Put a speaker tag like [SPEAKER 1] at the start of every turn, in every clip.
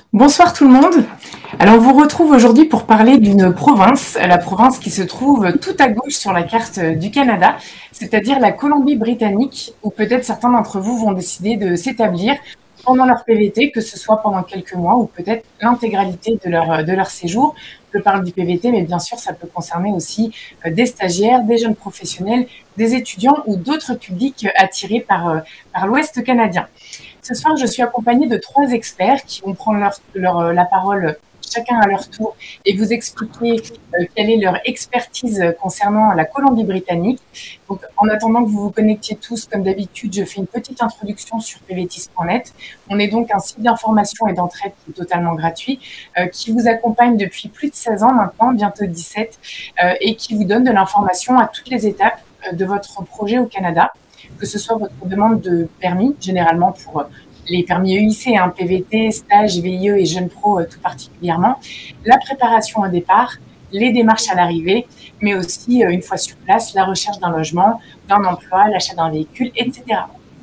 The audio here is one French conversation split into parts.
[SPEAKER 1] Bonsoir tout le monde. Alors on vous retrouve aujourd'hui pour parler d'une province, la province qui se trouve tout à gauche sur la carte du Canada, c'est-à-dire la Colombie-Britannique, où peut-être certains d'entre vous vont décider de s'établir pendant leur PVT, que ce soit pendant quelques mois ou peut-être l'intégralité de leur séjour. Je parle du PVT, mais bien sûr ça peut concerner aussi des stagiaires, des jeunes professionnels, des étudiants ou d'autres publics attirés par l'Ouest canadien. Ce soir, je suis accompagnée de 3 experts qui vont prendre la parole chacun à leur tour et vous expliquer quelle est leur expertise concernant la Colombie-Britannique. Donc, en attendant que vous vous connectiez tous, comme d'habitude, je fais une petite introduction sur pvtis.net. On est donc un site d'information et d'entraide qui est totalement gratuit, qui vous accompagne depuis plus de 16 ans maintenant, bientôt 17, et qui vous donne de l'information à toutes les étapes de votre projet au Canada, que ce soit votre demande de permis, généralement pour les permis EIC, PVT, stage, VIE et jeunes pro tout particulièrement, la préparation au départ, les démarches à l'arrivée, mais aussi, une fois sur place, la recherche d'un logement, d'un emploi, l'achat d'un véhicule, etc.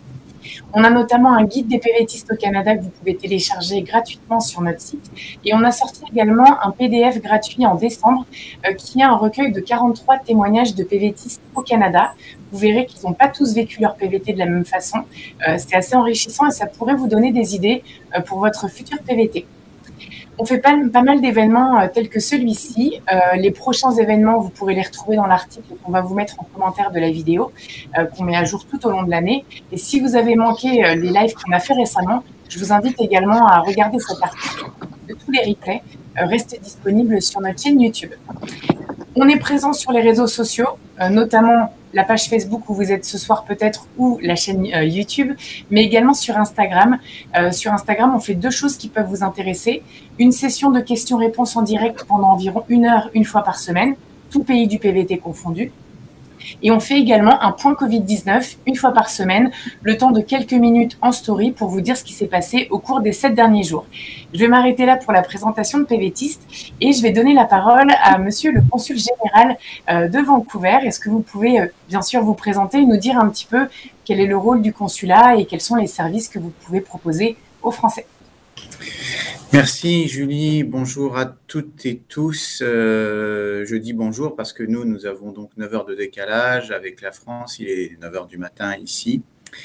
[SPEAKER 1] On a notamment un guide des PVTistes au Canada que vous pouvez télécharger gratuitement sur notre site. Et on a sorti également un PDF gratuit en décembre qui est un recueil de 43 témoignages de PVTistes au Canada. Vous verrez qu'ils n'ont pas tous vécu leur PVT de la même façon. C'est assez enrichissant et ça pourrait vous donner des idées pour votre futur PVT. On fait pas mal d'événements tels que celui-ci. Les prochains événements, vous pourrez les retrouver dans l'article qu'on va vous mettre en commentaire de la vidéo, qu'on met à jour tout au long de l'année. Et si vous avez manqué les lives qu'on a fait récemment, je vous invite également à regarder cet article. Tous les replays restent disponibles sur notre chaîne YouTube. On est présent sur les réseaux sociaux, notamment la page Facebook où vous êtes ce soir peut-être ou la chaîne YouTube, mais également sur Instagram. Sur Instagram, on fait 2 choses qui peuvent vous intéresser. Une session de questions-réponses en direct pendant environ 1 heure, une fois par semaine, tout pays du PVT confondu. Et on fait également un point Covid-19 une fois par semaine, le temps de quelques minutes en story pour vous dire ce qui s'est passé au cours des 7 derniers jours. Je vais m'arrêter là pour la présentation de PVTistes et je vais donner la parole à monsieur le consul général de Vancouver. Est-ce que vous pouvez bien sûr vous présenter et nous dire un petit peu quel est le rôle du consulat et quels sont les services que vous pouvez proposer aux Français?
[SPEAKER 2] Merci Julie, bonjour à toutes et tous. Je dis bonjour parce que nous avons donc 9 heures de décalage avec la France, il est 9 heures du matin ici.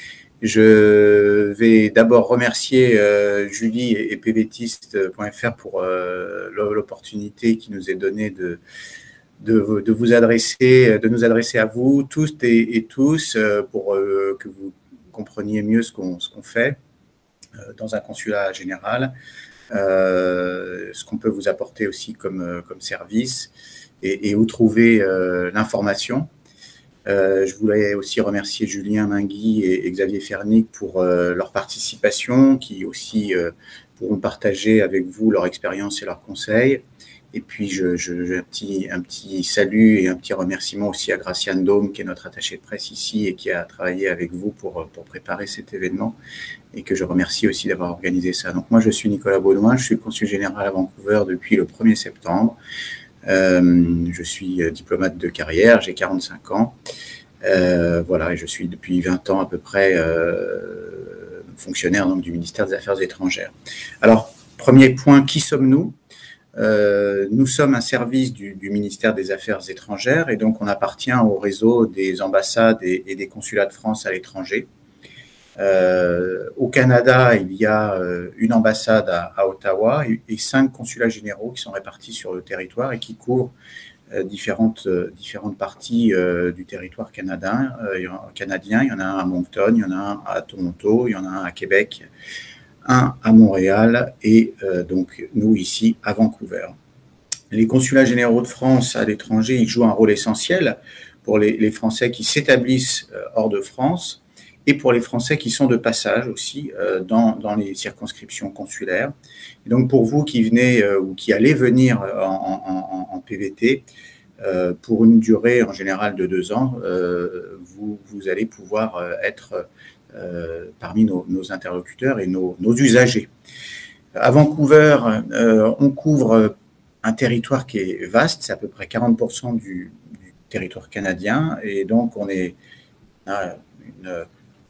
[SPEAKER 2] Je vais d'abord remercier Julie et pvtiste.fr pour l'opportunité qui nous est donnée de nous adresser à vous tous et tous pour que vous compreniez mieux ce qu'on fait dans un consulat général. Ce qu'on peut vous apporter aussi comme service et où trouver l'information. Je voulais aussi remercier Julien Mingui et Xavier Fernic pour leur participation, qui aussi pourront partager avec vous leur expérience et leurs conseils. Et puis, un petit salut et un petit remerciement aussi à Graciane Dôme, qui est notre attachée de presse ici et qui a travaillé avec vous pour préparer cet événement et que je remercie aussi d'avoir organisé ça. Donc, moi, je suis Nicolas Baudouin, je suis le consul général à Vancouver depuis le 1er septembre. Je suis diplomate de carrière, j'ai 45 ans. Voilà, et je suis depuis 20 ans à peu près fonctionnaire donc, du ministère des Affaires étrangères. Alors, premier point, qui sommes-nous ? Nous sommes un service du ministère des Affaires étrangères et donc on appartient au réseau des ambassades et des consulats de France à l'étranger. Au Canada, il y a une ambassade à Ottawa et 5 consulats généraux qui sont répartis sur le territoire et qui couvrent différentes parties du territoire canadien. Il y en a un à Moncton, il y en a un à Toronto, il y en a un à Québec, un à Montréal et donc nous ici à Vancouver. Les consulats généraux de France à l'étranger, ils jouent un rôle essentiel pour les Français qui s'établissent hors de France et pour les Français qui sont de passage aussi dans les circonscriptions consulaires. Et donc pour vous qui venez ou qui allez venir en PVT, pour une durée en général de 2 ans, vous allez pouvoir être parmi nos interlocuteurs et nos usagers. À Vancouver, on couvre un territoire qui est vaste, c'est à peu près 40% du territoire canadien, et donc on a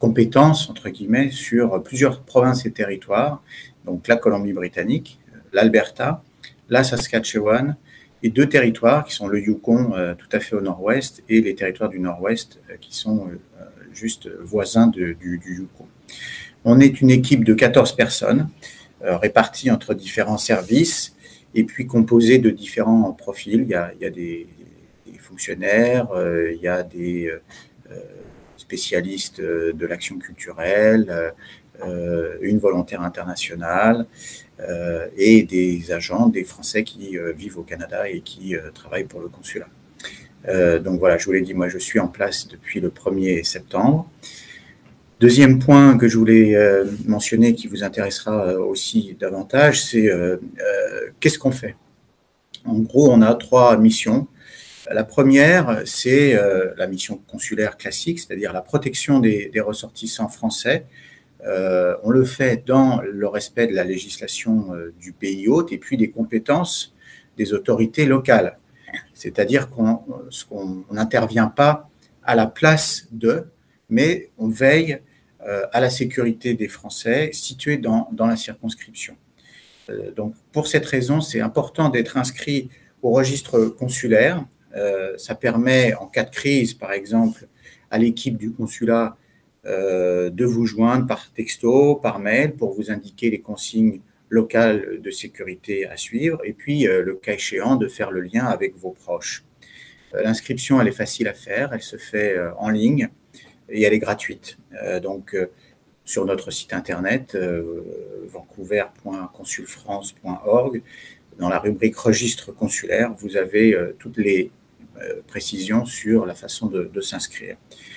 [SPEAKER 2] compétences, entre guillemets, sur plusieurs provinces et territoires, donc la Colombie-Britannique, l'Alberta, la Saskatchewan, et 2 territoires qui sont le Yukon tout à fait au nord-ouest et les territoires du nord-ouest qui sont juste voisins du Yukon. On est une équipe de 14 personnes réparties entre différents services et puis composée de différents profils. Il y a des fonctionnaires, il y a des spécialistes de l'action culturelle, une volontaire internationale et des agents, des Français qui vivent au Canada et qui travaillent pour le consulat. Donc voilà, je vous l'ai dit, moi je suis en place depuis le 1er septembre. Deuxième point que je voulais mentionner qui vous intéressera aussi davantage, c'est qu'est-ce qu'on fait? En gros, on a 3 missions. La première, c'est la mission consulaire classique, c'est-à-dire la protection des ressortissants français. On le fait dans le respect de la législation du pays hôte et puis des compétences des autorités locales. C'est-à-dire qu'on n'intervient pas à la place d'eux, mais on veille à la sécurité des Français situés dans la circonscription. Donc, pour cette raison, c'est important d'être inscrit au registre consulaire. Ça permet, en cas de crise, par exemple, à l'équipe du consulat de vous joindre par texto, par mail, pour vous indiquer les consignes locales de sécurité à suivre, et puis, le cas échéant, de faire le lien avec vos proches. L'inscription, elle est facile à faire, elle se fait en ligne, et elle est gratuite. Donc, sur notre site internet, vancouver.consulfrance.org, dans la rubrique registre consulaire, vous avez toutes les précisions sur la façon de s'inscrire.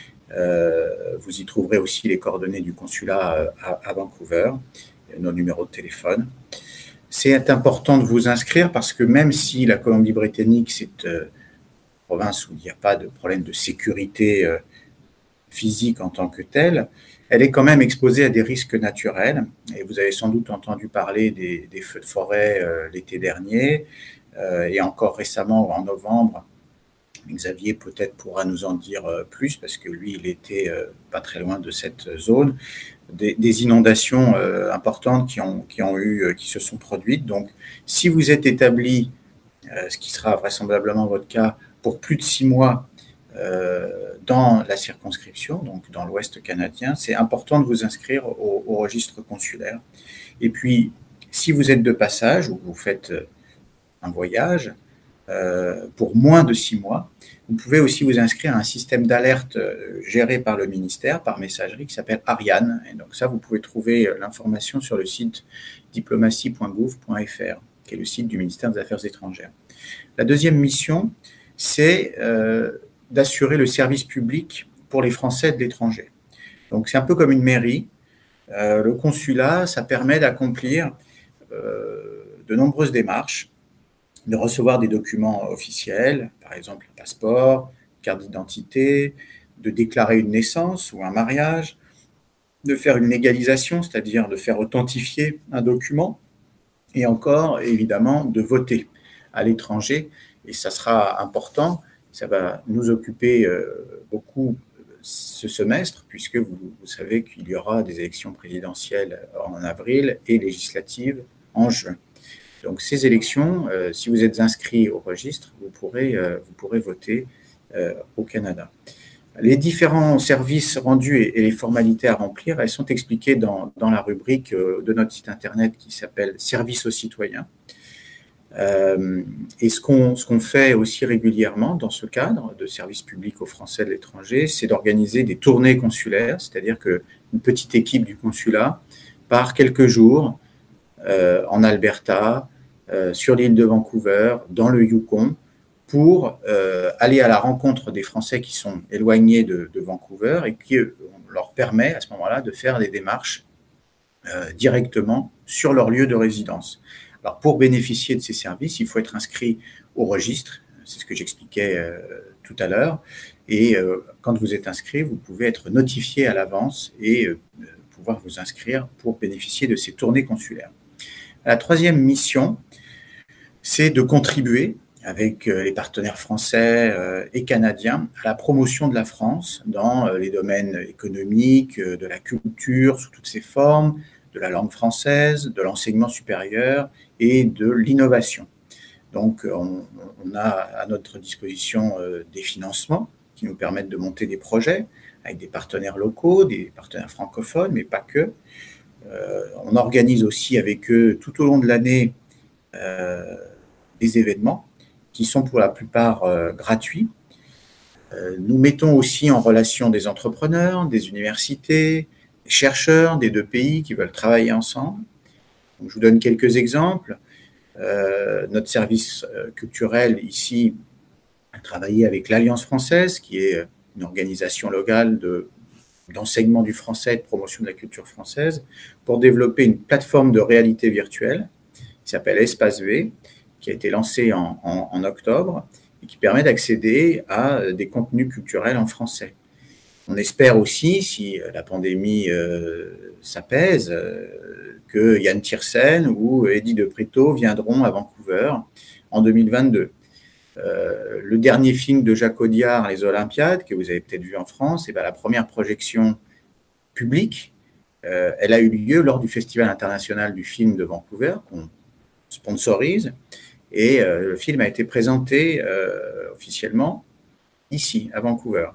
[SPEAKER 2] Vous y trouverez aussi les coordonnées du consulat à Vancouver, nos numéros de téléphone. C'est important de vous inscrire parce que même si la Colombie-Britannique, c'est une province où il n'y a pas de problème de sécurité physique en tant que telle, elle est quand même exposée à des risques naturels. Et vous avez sans doute entendu parler des feux de forêt l'été dernier et encore récemment en novembre. Xavier peut-être pourra nous en dire plus parce que lui, il était pas très loin de cette zone. Des inondations importantes qui se sont produites. Donc, si vous êtes établi, ce qui sera vraisemblablement votre cas, pour plus de 6 mois dans la circonscription, donc dans l'Ouest canadien, c'est important de vous inscrire au registre consulaire. Et puis, si vous êtes de passage ou vous faites un voyage, pour moins de 6 mois, vous pouvez aussi vous inscrire à un système d'alerte géré par le ministère, par messagerie, qui s'appelle Ariane. Et donc ça, vous pouvez trouver l'information sur le site diplomatie.gouv.fr, qui est le site du ministère des Affaires étrangères. La deuxième mission, c'est d'assurer le service public pour les Français de l'étranger. Donc c'est un peu comme une mairie. Le consulat, ça permet d'accomplir de nombreuses démarches, de recevoir des documents officiels, par exemple un passeport, une carte d'identité, de déclarer une naissance ou un mariage, de faire une légalisation, c'est-à-dire de faire authentifier un document, et encore, évidemment, de voter à l'étranger. Et ça sera important, ça va nous occuper beaucoup ce semestre, puisque vous savez qu'il y aura des élections présidentielles en avril et législatives en juin. Donc, ces élections, si vous êtes inscrit au registre, vous pourrez voter au Canada. Les différents services rendus et les formalités à remplir, elles sont expliquées dans la rubrique de notre site internet qui s'appelle « Services aux citoyens ». Et ce qu'on fait aussi régulièrement dans ce cadre de service public aux Français de l'étranger, c'est d'organiser des tournées consulaires, c'est-à-dire qu'une petite équipe du consulat part quelques jours en Alberta, sur l'île de Vancouver, dans le Yukon, pour aller à la rencontre des Français qui sont éloignés de Vancouver et qui leur permet à ce moment-là de faire des démarches directement sur leur lieu de résidence. Alors, pour bénéficier de ces services, il faut être inscrit au registre, c'est ce que j'expliquais tout à l'heure, et quand vous êtes inscrit, vous pouvez être notifié à l'avance et pouvoir vous inscrire pour bénéficier de ces tournées consulaires. La troisième mission, c'est de contribuer avec les partenaires français et canadiens à la promotion de la France dans les domaines économiques, de la culture sous toutes ses formes, de la langue française, de l'enseignement supérieur et de l'innovation. Donc, on a à notre disposition des financements qui nous permettent de monter des projets avec des partenaires locaux, des partenaires francophones, mais pas que. On organise aussi avec eux tout au long de l'année des événements qui sont pour la plupart gratuits. Nous mettons aussi en relation des entrepreneurs, des universités, des chercheurs des deux pays qui veulent travailler ensemble. Donc, je vous donne quelques exemples. Notre service culturel ici a travaillé avec l'Alliance française, qui est une organisation locale d'enseignement du français et de promotion de la culture française, pour développer une plateforme de réalité virtuelle qui s'appelle Espace V, qui a été lancée en octobre et qui permet d'accéder à des contenus culturels en français. On espère aussi, si la pandémie s'apaise, que Yann Tiersen ou Eddie de Pretto viendront à Vancouver en 2022. Le dernier film de Jacques Audiard, Les Olympiades, que vous avez peut-être vu en France, et bien la première projection publique, elle a eu lieu lors du Festival international du film de Vancouver, qu'on sponsorise, et le film a été présenté officiellement ici, à Vancouver.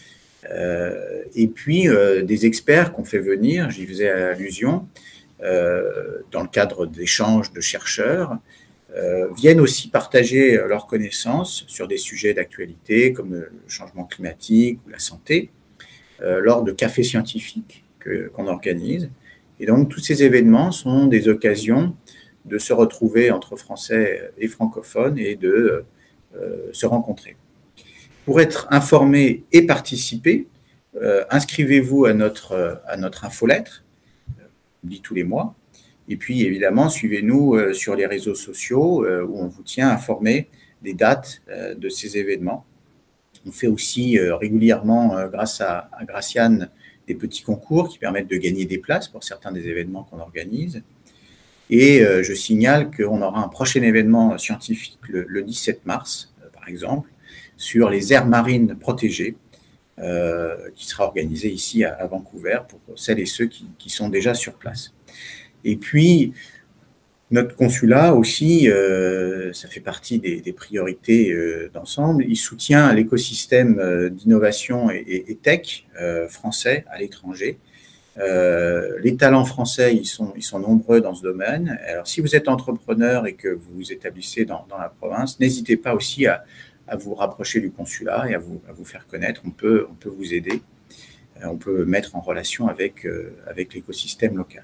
[SPEAKER 2] Et puis, des experts qu'on fait venir, j'y faisais allusion, dans le cadre d'échanges de chercheurs, viennent aussi partager leurs connaissances sur des sujets d'actualité comme le changement climatique ou la santé, lors de cafés scientifiques qu'on organise. Et donc, tous ces événements sont des occasions de se retrouver entre Français et francophones et de se rencontrer. Pour être informé et participer, inscrivez-vous à notre infolettre, on dit tous les mois. Et puis, évidemment, suivez-nous sur les réseaux sociaux où on vous tient informé des dates de ces événements. On fait aussi régulièrement, grâce à Graciane, des petits concours qui permettent de gagner des places pour certains des événements qu'on organise. Et je signale qu'on aura un prochain événement scientifique le 17 mars, par exemple, sur les aires marines protégées, qui sera organisé ici à Vancouver pour celles et ceux qui sont déjà sur place. Et puis, notre consulat aussi, ça fait partie des priorités d'ensemble, il soutient l'écosystème d'innovation et tech français à l'étranger. Les talents français, ils sont nombreux dans ce domaine. Alors, si vous êtes entrepreneur et que vous vous établissez dans la province, n'hésitez pas aussi à vous rapprocher du consulat et à vous faire connaître. On peut vous aider. On peut mettre en relation avec l'écosystème local.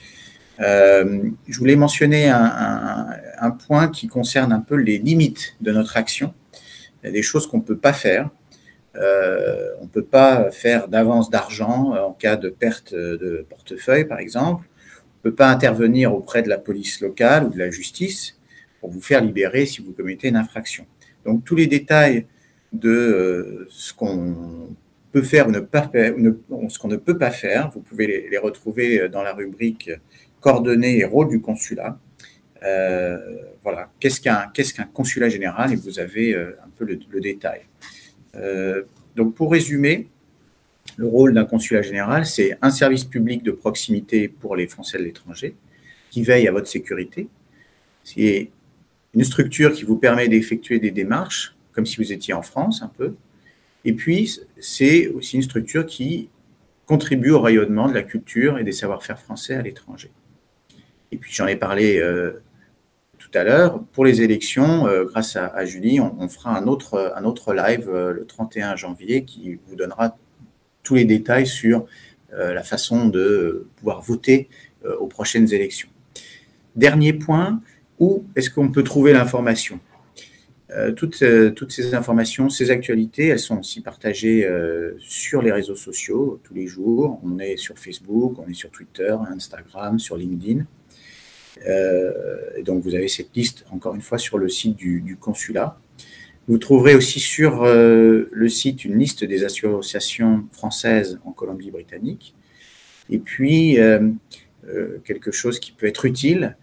[SPEAKER 2] Je voulais mentionner un point qui concerne un peu les limites de notre action. Il y a des choses qu'on ne peut pas faire. On ne peut pas faire d'avance d'argent en cas de perte de portefeuille, par exemple. On ne peut pas intervenir auprès de la police locale ou de la justice pour vous faire libérer si vous commettez une infraction. Donc, tous les détails de ce qu'on peut faire ou ce qu'on ne peut pas faire, vous pouvez les retrouver dans la rubrique coordonnées et rôle du consulat. Voilà, qu'est-ce qu'un consulat général, et vous avez un peu le détail. Donc, pour résumer, le rôle d'un consulat général, c'est un service public de proximité pour les Français de l'étranger qui veille à votre sécurité. C'est une structure qui vous permet d'effectuer des démarches, comme si vous étiez en France un peu. Et puis, c'est aussi une structure qui contribue au rayonnement de la culture et des savoir-faire français à l'étranger. Et puis, j'en ai parlé tout à l'heure. Pour les élections, grâce à Julie, on fera un autre live le 31 janvier qui vous donnera tous les détails sur la façon de pouvoir voter aux prochaines élections. Dernier point, où est-ce qu'on peut trouver l'information ? Toutes ces informations, ces actualités, elles sont aussi partagées sur les réseaux sociaux tous les jours. On est sur Facebook, on est sur Twitter, Instagram, sur LinkedIn. Et donc, vous avez cette liste, encore une fois, sur le site du consulat. Vous trouverez aussi sur le site une liste des associations françaises en Colombie-Britannique. Et puis, quelque chose qui peut être utile,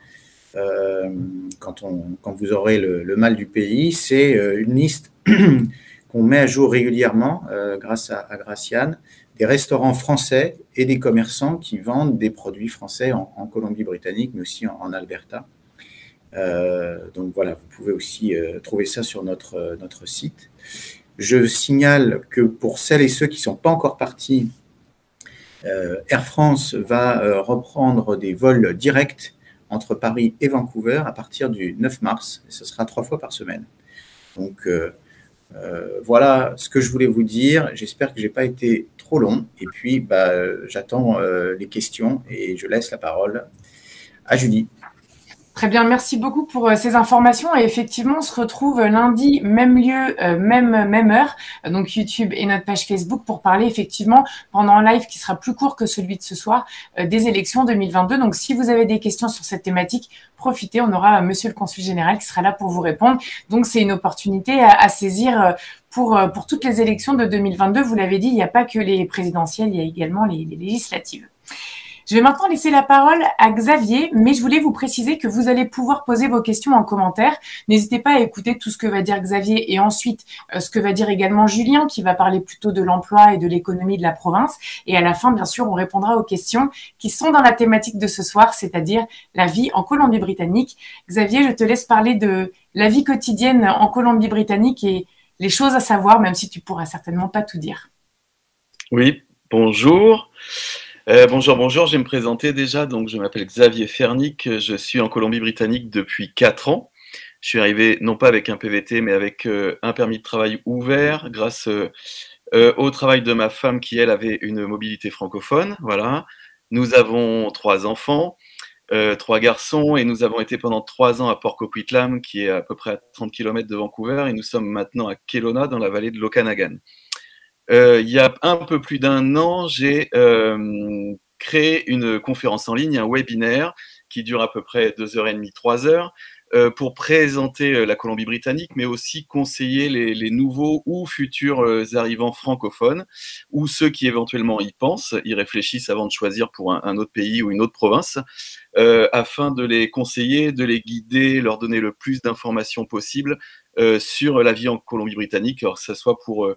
[SPEAKER 2] quand vous aurez le mal du pays, c'est une liste qu'on met à jour régulièrement grâce à Graciane, des restaurants français et des commerçants qui vendent des produits français en Colombie-Britannique, mais aussi en Alberta. Donc voilà, vous pouvez aussi trouver ça sur notre site. Je signale que pour celles et ceux qui ne sont pas encore partis, Air France va reprendre des vols directs entre Paris et Vancouver à partir du 9 mars, et ce sera 3 fois par semaine. Donc voilà ce que je voulais vous dire. J'espère que je n'ai pas été trop long, et puis j'attends les questions et je laisse la parole à Julie.
[SPEAKER 1] Très bien, merci beaucoup pour ces informations. Et effectivement, on se retrouve lundi, même lieu, même heure, donc YouTube et notre page Facebook pour parler effectivement pendant un live qui sera plus court que celui de ce soir des élections 2022. Donc, si vous avez des questions sur cette thématique, profitez. On aura Monsieur le Consul Général qui sera là pour vous répondre. Donc, c'est une opportunité à saisir pour toutes les élections de 2022. Vous l'avez dit, il n'y a pas que les présidentielles, il y a également les législatives. Je vais maintenant laisser la parole à Xavier, mais je voulais vous préciser que vous allez pouvoir poser vos questions en commentaire. N'hésitez pas à écouter tout ce que va dire Xavier et ensuite ce que va dire également Julien, qui va parler plutôt de l'emploi et de l'économie de la province. Et à la fin, bien sûr, on répondra aux questions qui sont dans la thématique de ce soir, c'est-à-dire la vie en Colombie-Britannique. Xavier, je te laisse parler de la vie quotidienne en Colombie-Britannique et les choses à savoir, même si tu pourras certainement pas tout dire.
[SPEAKER 3] Oui, bonjour. Bonjour, je vais me présenter déjà. Donc, je m'appelle Xavier Fernic, je suis en Colombie-Britannique depuis 4 ans. Je suis arrivé non pas avec un PVT, mais avec un permis de travail ouvert grâce au travail de ma femme qui, elle, avait une mobilité francophone. Voilà. Nous avons 3 enfants, 3 garçons, et nous avons été pendant 3 ans à Port Coquitlam, qui est à peu près à 30 km de Vancouver, et nous sommes maintenant à Kelowna, dans la vallée de l'Okanagan. Il y a un peu plus d'1 an, j'ai créé une conférence en ligne, un webinaire qui dure à peu près 2h30, 3 heures, pour présenter la Colombie-Britannique, mais aussi conseiller les nouveaux ou futurs arrivants francophones, ou ceux qui éventuellement y pensent, y réfléchissent avant de choisir pour un autre pays ou une autre province, afin de les conseiller, de les guider, leur donner le plus d'informations possible sur la vie en Colombie-Britannique, alors que ce soit pour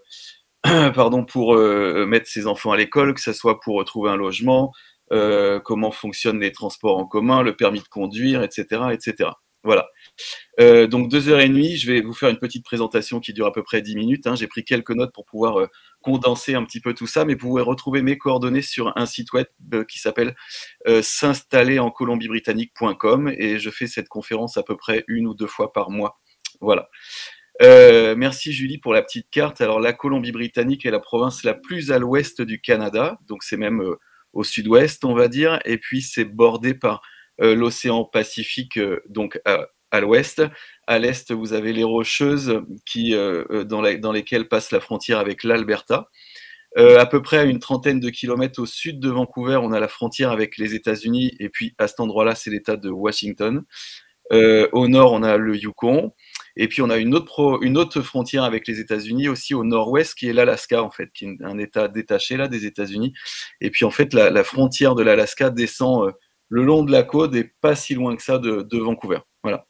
[SPEAKER 3] mettre ses enfants à l'école, que ce soit pour trouver un logement, comment fonctionnent les transports en commun, le permis de conduire, etc., etc. Voilà. Donc 2h30, je vais vous faire une petite présentation qui dure à peu près 10 minutes. J'ai pris quelques notes pour pouvoir condenser un petit peu tout ça, mais vous pouvez retrouver mes coordonnées sur un site web qui s'appelle s'installerencolombiebritanique.com, et je fais cette conférence à peu près 1 ou 2 fois par mois. Voilà. Merci Julie pour la petite carte. Alors la Colombie-Britannique est la province la plus à l'ouest du Canada, donc c'est même au sud-ouest on va dire, et puis c'est bordé par l'océan Pacifique, donc à l'ouest. À l'est vous avez les Rocheuses dans lesquelles passe la frontière avec l'Alberta. À peu près à une trentaine de kilomètres au sud de Vancouver, on a la frontière avec les États-Unis, et puis à cet endroit-là c'est l'État de Washington. Au nord, on a le Yukon, et puis on a une autre frontière avec les États-Unis aussi au nord-ouest, qui est l'Alaska en fait, qui est un État détaché là des États-Unis. Et puis en fait, la frontière de l'Alaska descend le long de la côte et pas si loin que ça de Vancouver. Voilà.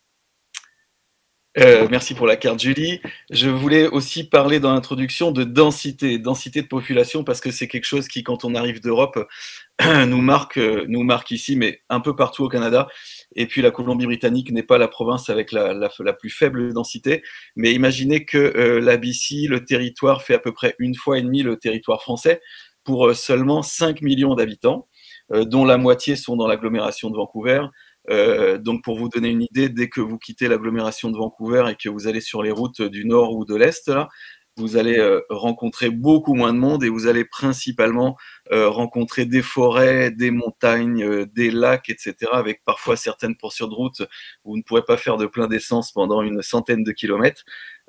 [SPEAKER 3] Merci pour la carte, Julie. Je voulais aussi parler dans l'introduction de densité de population, parce que c'est quelque chose qui, quand on arrive d'Europe, nous marque ici, mais un peu partout au Canada. Et puis la Colombie-Britannique n'est pas la province avec la plus faible densité, mais imaginez que la BC, le territoire, fait à peu près 1,5 fois le territoire français, pour seulement 5 millions d'habitants, dont la moitié sont dans l'agglomération de Vancouver. Donc pour vous donner une idée, dès que vous quittez l'agglomération de Vancouver et que vous allez sur les routes du nord ou de l'est, là, vous allez rencontrer beaucoup moins de monde, et vous allez principalement rencontrer des forêts, des montagnes, des lacs, etc., avec parfois certaines portions de route où vous ne pourrez pas faire de plein d'essence pendant une centaine de kilomètres.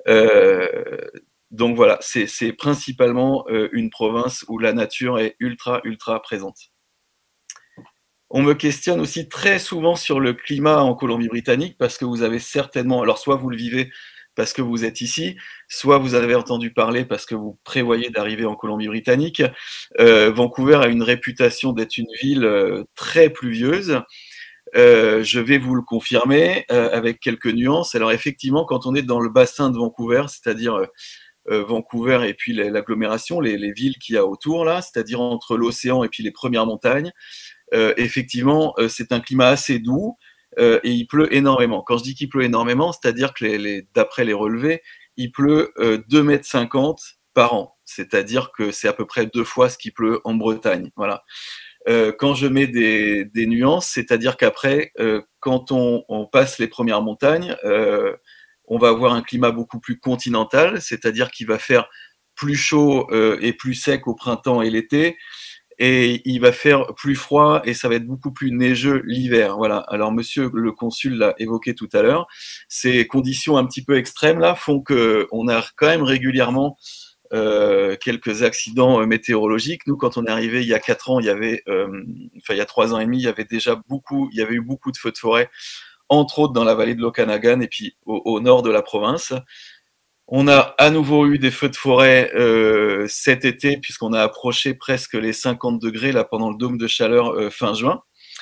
[SPEAKER 3] Donc voilà, c'est principalement une province où la nature est ultra présente. On me questionne aussi très souvent sur le climat en Colombie-Britannique, parce que vous avez certainement, alors soit vous le vivez parce que vous êtes ici, soit vous avez entendu parler parce que vous prévoyez d'arriver en Colombie-Britannique. Vancouver a une réputation d'être une ville très pluvieuse. Je vais vous le confirmer avec quelques nuances. Alors effectivement, quand on est dans le bassin de Vancouver, c'est-à-dire Vancouver et puis l'agglomération, les villes qu'il y a autour là, c'est-à-dire entre l'océan et puis les premières montagnes, effectivement, c'est un climat assez doux et il pleut énormément. Quand je dis qu'il pleut énormément, c'est-à-dire que d'après les relevés, il pleut 2,50 m par an. C'est-à-dire que c'est à peu près 2 fois ce qui pleut en Bretagne. Voilà. Quand je mets des nuances, c'est-à-dire qu'après, quand on passe les premières montagnes, on va avoir un climat beaucoup plus continental, c'est-à-dire qu'il va faire plus chaud et plus sec au printemps et l'été, et il va faire plus froid et ça va être beaucoup plus neigeux l'hiver. Voilà. Alors, monsieur le consul l'a évoqué tout à l'heure. Ces conditions un petit peu extrêmes là font que on a quand même régulièrement quelques accidents météorologiques. Nous, quand on est arrivé il y a 4 ans, il y avait, enfin il y a 3 ans et demi, il y avait déjà il y avait eu beaucoup de feux de forêt, entre autres dans la vallée de l'Okanagan et puis au nord de la province. On a à nouveau eu des feux de forêt cet été, puisqu'on a approché presque les 50 degrés là pendant le dôme de chaleur fin juin.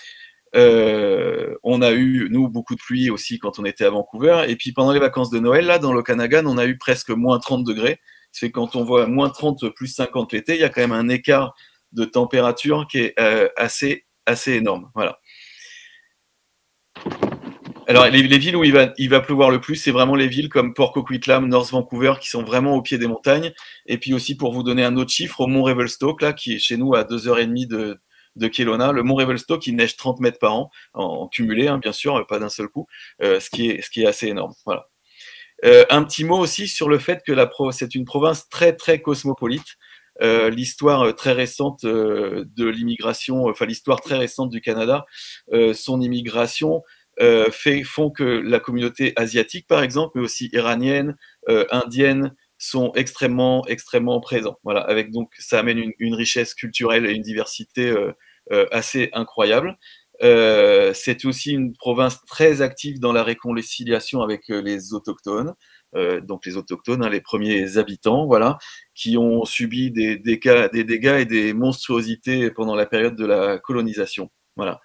[SPEAKER 3] On a eu, nous, beaucoup de pluie aussi quand on était à Vancouver. Et puis pendant les vacances de Noël, là, dans l'Okanagan, on a eu presque moins 30 degrés. C'est quand on voit moins 30 plus 50 l'été, il y a quand même un écart de température qui est assez énorme. Voilà. Alors, les villes où il va pleuvoir le plus, c'est vraiment les villes comme Port Coquitlam, North Vancouver, qui sont vraiment au pied des montagnes. Et puis aussi, pour vous donner un autre chiffre, au Mont Revelstoke, là, qui est chez nous à 2h30 de Kelowna, le Mont Revelstoke, il neige 30 mètres par an, en cumulé, hein, bien sûr, pas d'un seul coup, ce qui est assez énorme. Voilà. Un petit mot aussi sur le fait que c'est une province très, très cosmopolite. L'histoire très récente de l'immigration, enfin l'histoire très récente du Canada, son immigration font que la communauté asiatique, par exemple, mais aussi iranienne, indienne, sont extrêmement présents. Voilà, avec donc ça amène une richesse culturelle et une diversité assez incroyable. C'est aussi une province très active dans la réconciliation avec les autochtones, donc les autochtones, hein, les premiers habitants, voilà, qui ont subi des dégâts et des monstruosités pendant la période de la colonisation. Voilà.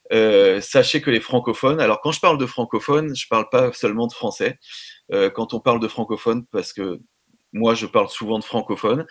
[SPEAKER 3] Sachez que les francophones, alors quand je parle de francophones, je parle pas seulement de français. Quand on parle de francophones, parce que moi je parle souvent de francophones,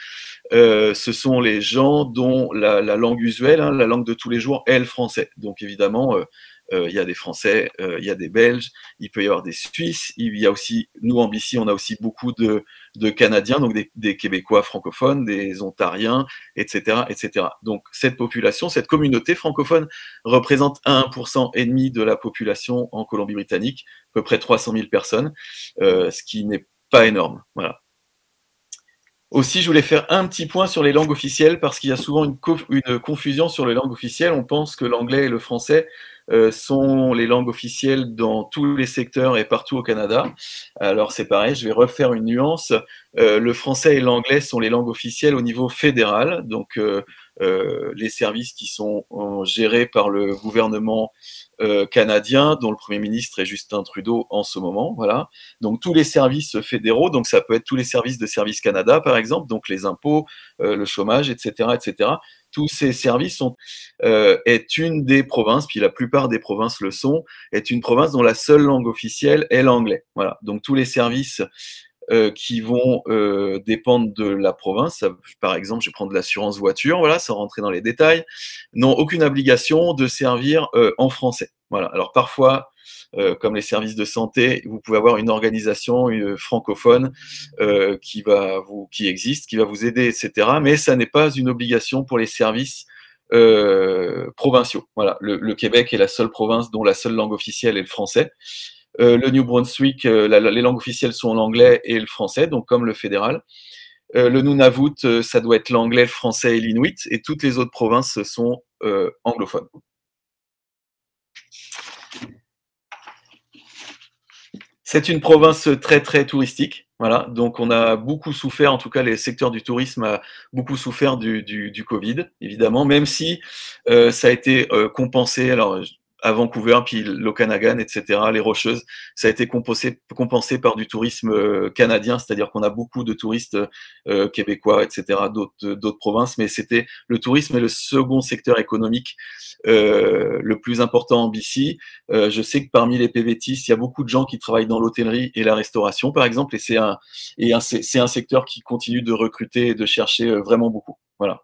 [SPEAKER 3] ce sont les gens dont la langue usuelle, hein, la langue de tous les jours est le français. Donc évidemment, il y a des Français, il y a des Belges, il peut y avoir des Suisses, il y a aussi, nous en BC, on a aussi beaucoup de Canadiens, donc des Québécois francophones, des Ontariens, etc., etc. Donc cette population, cette communauté francophone représente 1,5% de la population en Colombie-Britannique, à peu près 300 000 personnes, ce qui n'est pas énorme. Voilà. Aussi, je voulais faire un petit point sur les langues officielles parce qu'il y a souvent une confusion sur les langues officielles. On pense que l'anglais et le français sont les langues officielles dans tous les secteurs et partout au Canada. Alors c'est pareil, je vais refaire une nuance. Le français et l'anglais sont les langues officielles au niveau fédéral, donc les services qui sont gérés par le gouvernement canadien, dont le Premier ministre est Justin Trudeau en ce moment. Voilà. Donc tous les services fédéraux, donc ça peut être tous les services de Service Canada, par exemple, donc les impôts, le chômage, etc., etc. Tous ces services est une des provinces, puis la plupart des provinces le sont, est une province dont la seule langue officielle est l'anglais. Voilà. Donc tous les services qui vont dépendre de la province, par exemple, je vais prendre l'assurance voiture, voilà, sans rentrer dans les détails, n'ont aucune obligation de servir en français. Voilà. Alors parfois, comme les services de santé, vous pouvez avoir une organisation francophone qui existe, qui va vous aider, etc. Mais ça n'est pas une obligation pour les services provinciaux. Voilà. Le Québec est la seule province dont la seule langue officielle est le français. Le New Brunswick, les langues officielles sont l'anglais et le français, donc comme le fédéral. Le Nunavut, ça doit être l'anglais, le français et l'inuit, et toutes les autres provinces sont anglophones. C'est une province très très touristique, voilà. Donc on a beaucoup souffert, en tout cas les secteurs du tourisme a beaucoup souffert du Covid, évidemment, même si ça a été compensé. Alors à Vancouver, puis l'Okanagan, etc., les Rocheuses, ça a été compensé par du tourisme canadien, c'est-à-dire qu'on a beaucoup de touristes québécois, etc., d'autres provinces, mais le tourisme est le second secteur économique le plus important en BC. Je sais que parmi les PVTistes, il y a beaucoup de gens qui travaillent dans l'hôtellerie et la restauration, par exemple, et c'est un secteur qui continue de recruter et de chercher vraiment beaucoup. Voilà.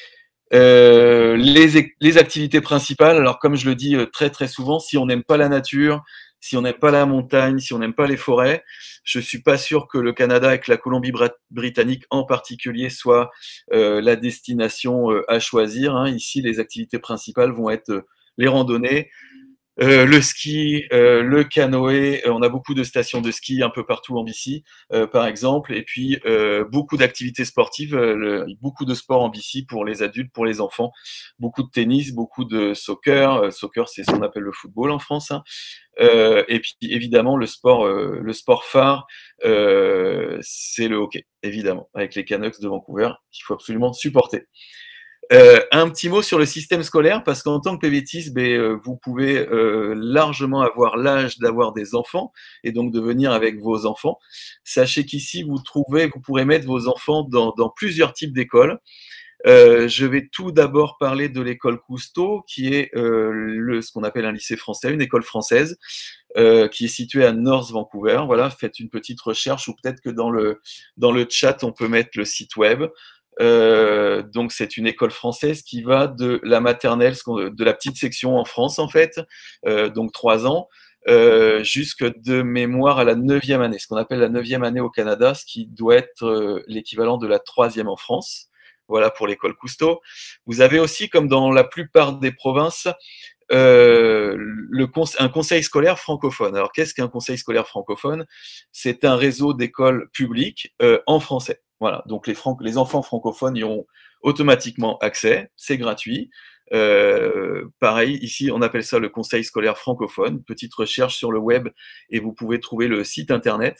[SPEAKER 3] Les activités principales, alors comme je le dis très très souvent, si on n'aime pas la nature, si on n'aime pas la montagne, si on n'aime pas les forêts, je suis pas sûr que le Canada et que la Colombie-Britannique en particulier soit la destination à choisir. Hein. Ici, les activités principales vont être les randonnées, le ski, le canoë, on a beaucoup de stations de ski un peu partout en BC, par exemple, et puis beaucoup d'activités sportives, beaucoup de sports en BC pour les adultes, pour les enfants, beaucoup de tennis, beaucoup de soccer. Soccer, c'est ce qu'on appelle le football en France. Hein. Et puis évidemment, le sport phare, c'est le hockey, évidemment, avec les Canucks de Vancouver, qu'il faut absolument supporter. Un petit mot sur le système scolaire, parce qu'en tant que PVTiste, vous pouvez largement avoir l'âge d'avoir des enfants et donc de venir avec vos enfants. Sachez qu'ici, vous pourrez mettre vos enfants dans plusieurs types d'écoles. Je vais tout d'abord parler de l'école Cousteau, qui est ce qu'on appelle un lycée français, une école française, qui est située à North Vancouver. Voilà, faites une petite recherche, ou peut-être que dans le chat, on peut mettre le site web. Donc c'est une école française qui va de la maternelle, de la petite section en France en fait, donc 3 ans, jusque de mémoire à la 9e année, ce qu'on appelle la 9e année au Canada, ce qui doit être l'équivalent de la 3e en France. Voilà pour l'école Cousteau. Vous avez aussi, comme dans la plupart des provinces, un conseil scolaire francophone. Alors qu'est-ce qu'un conseil scolaire francophone? C'est un réseau d'écoles publiques en français. Voilà, donc les enfants francophones y ont automatiquement accès, c'est gratuit. Pareil, ici on appelle ça le conseil scolaire francophone. Petite recherche sur le web et vous pouvez trouver le site internet.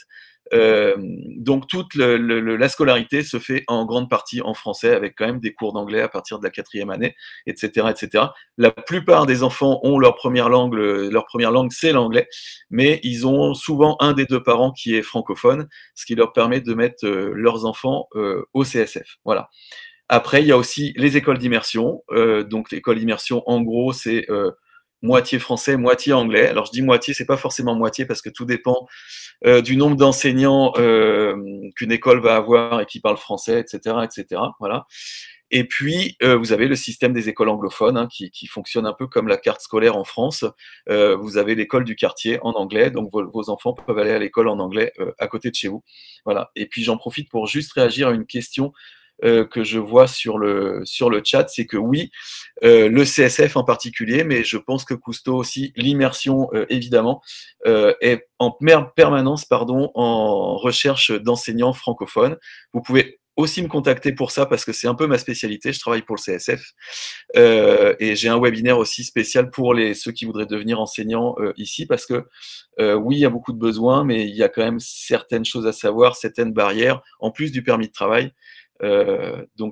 [SPEAKER 3] Donc toute la scolarité se fait en grande partie en français, avec quand même des cours d'anglais à partir de la 4e année, etc., etc. La plupart des enfants ont leur première langue c'est l'anglais, mais ils ont souvent un des deux parents qui est francophone, ce qui leur permet de mettre leurs enfants au CSF. Voilà. Après, il y a aussi les écoles d'immersion. Donc l'école d'immersion, en gros, c'est moitié français, moitié anglais. Alors je dis moitié, c'est pas forcément moitié parce que tout dépend du nombre d'enseignants qu'une école va avoir et qui parlent français, etc., etc. Voilà. Et puis vous avez le système des écoles anglophones hein, qui fonctionne un peu comme la carte scolaire en France. Vous avez l'école du quartier en anglais, donc vos enfants peuvent aller à l'école en anglais à côté de chez vous. Voilà. Et puis j'en profite pour juste réagir à une question que je vois sur le chat, c'est que oui, le CSF en particulier, mais je pense que Cousteau aussi, l'immersion évidemment, est en permanence en recherche d'enseignants francophones. Vous pouvez aussi me contacter pour ça parce que c'est un peu ma spécialité, je travaille pour le CSF et j'ai un webinaire aussi spécial pour ceux qui voudraient devenir enseignants ici parce que oui, il y a beaucoup de besoins, mais il y a quand même certaines choses à savoir, certaines barrières, en plus du permis de travail. Donc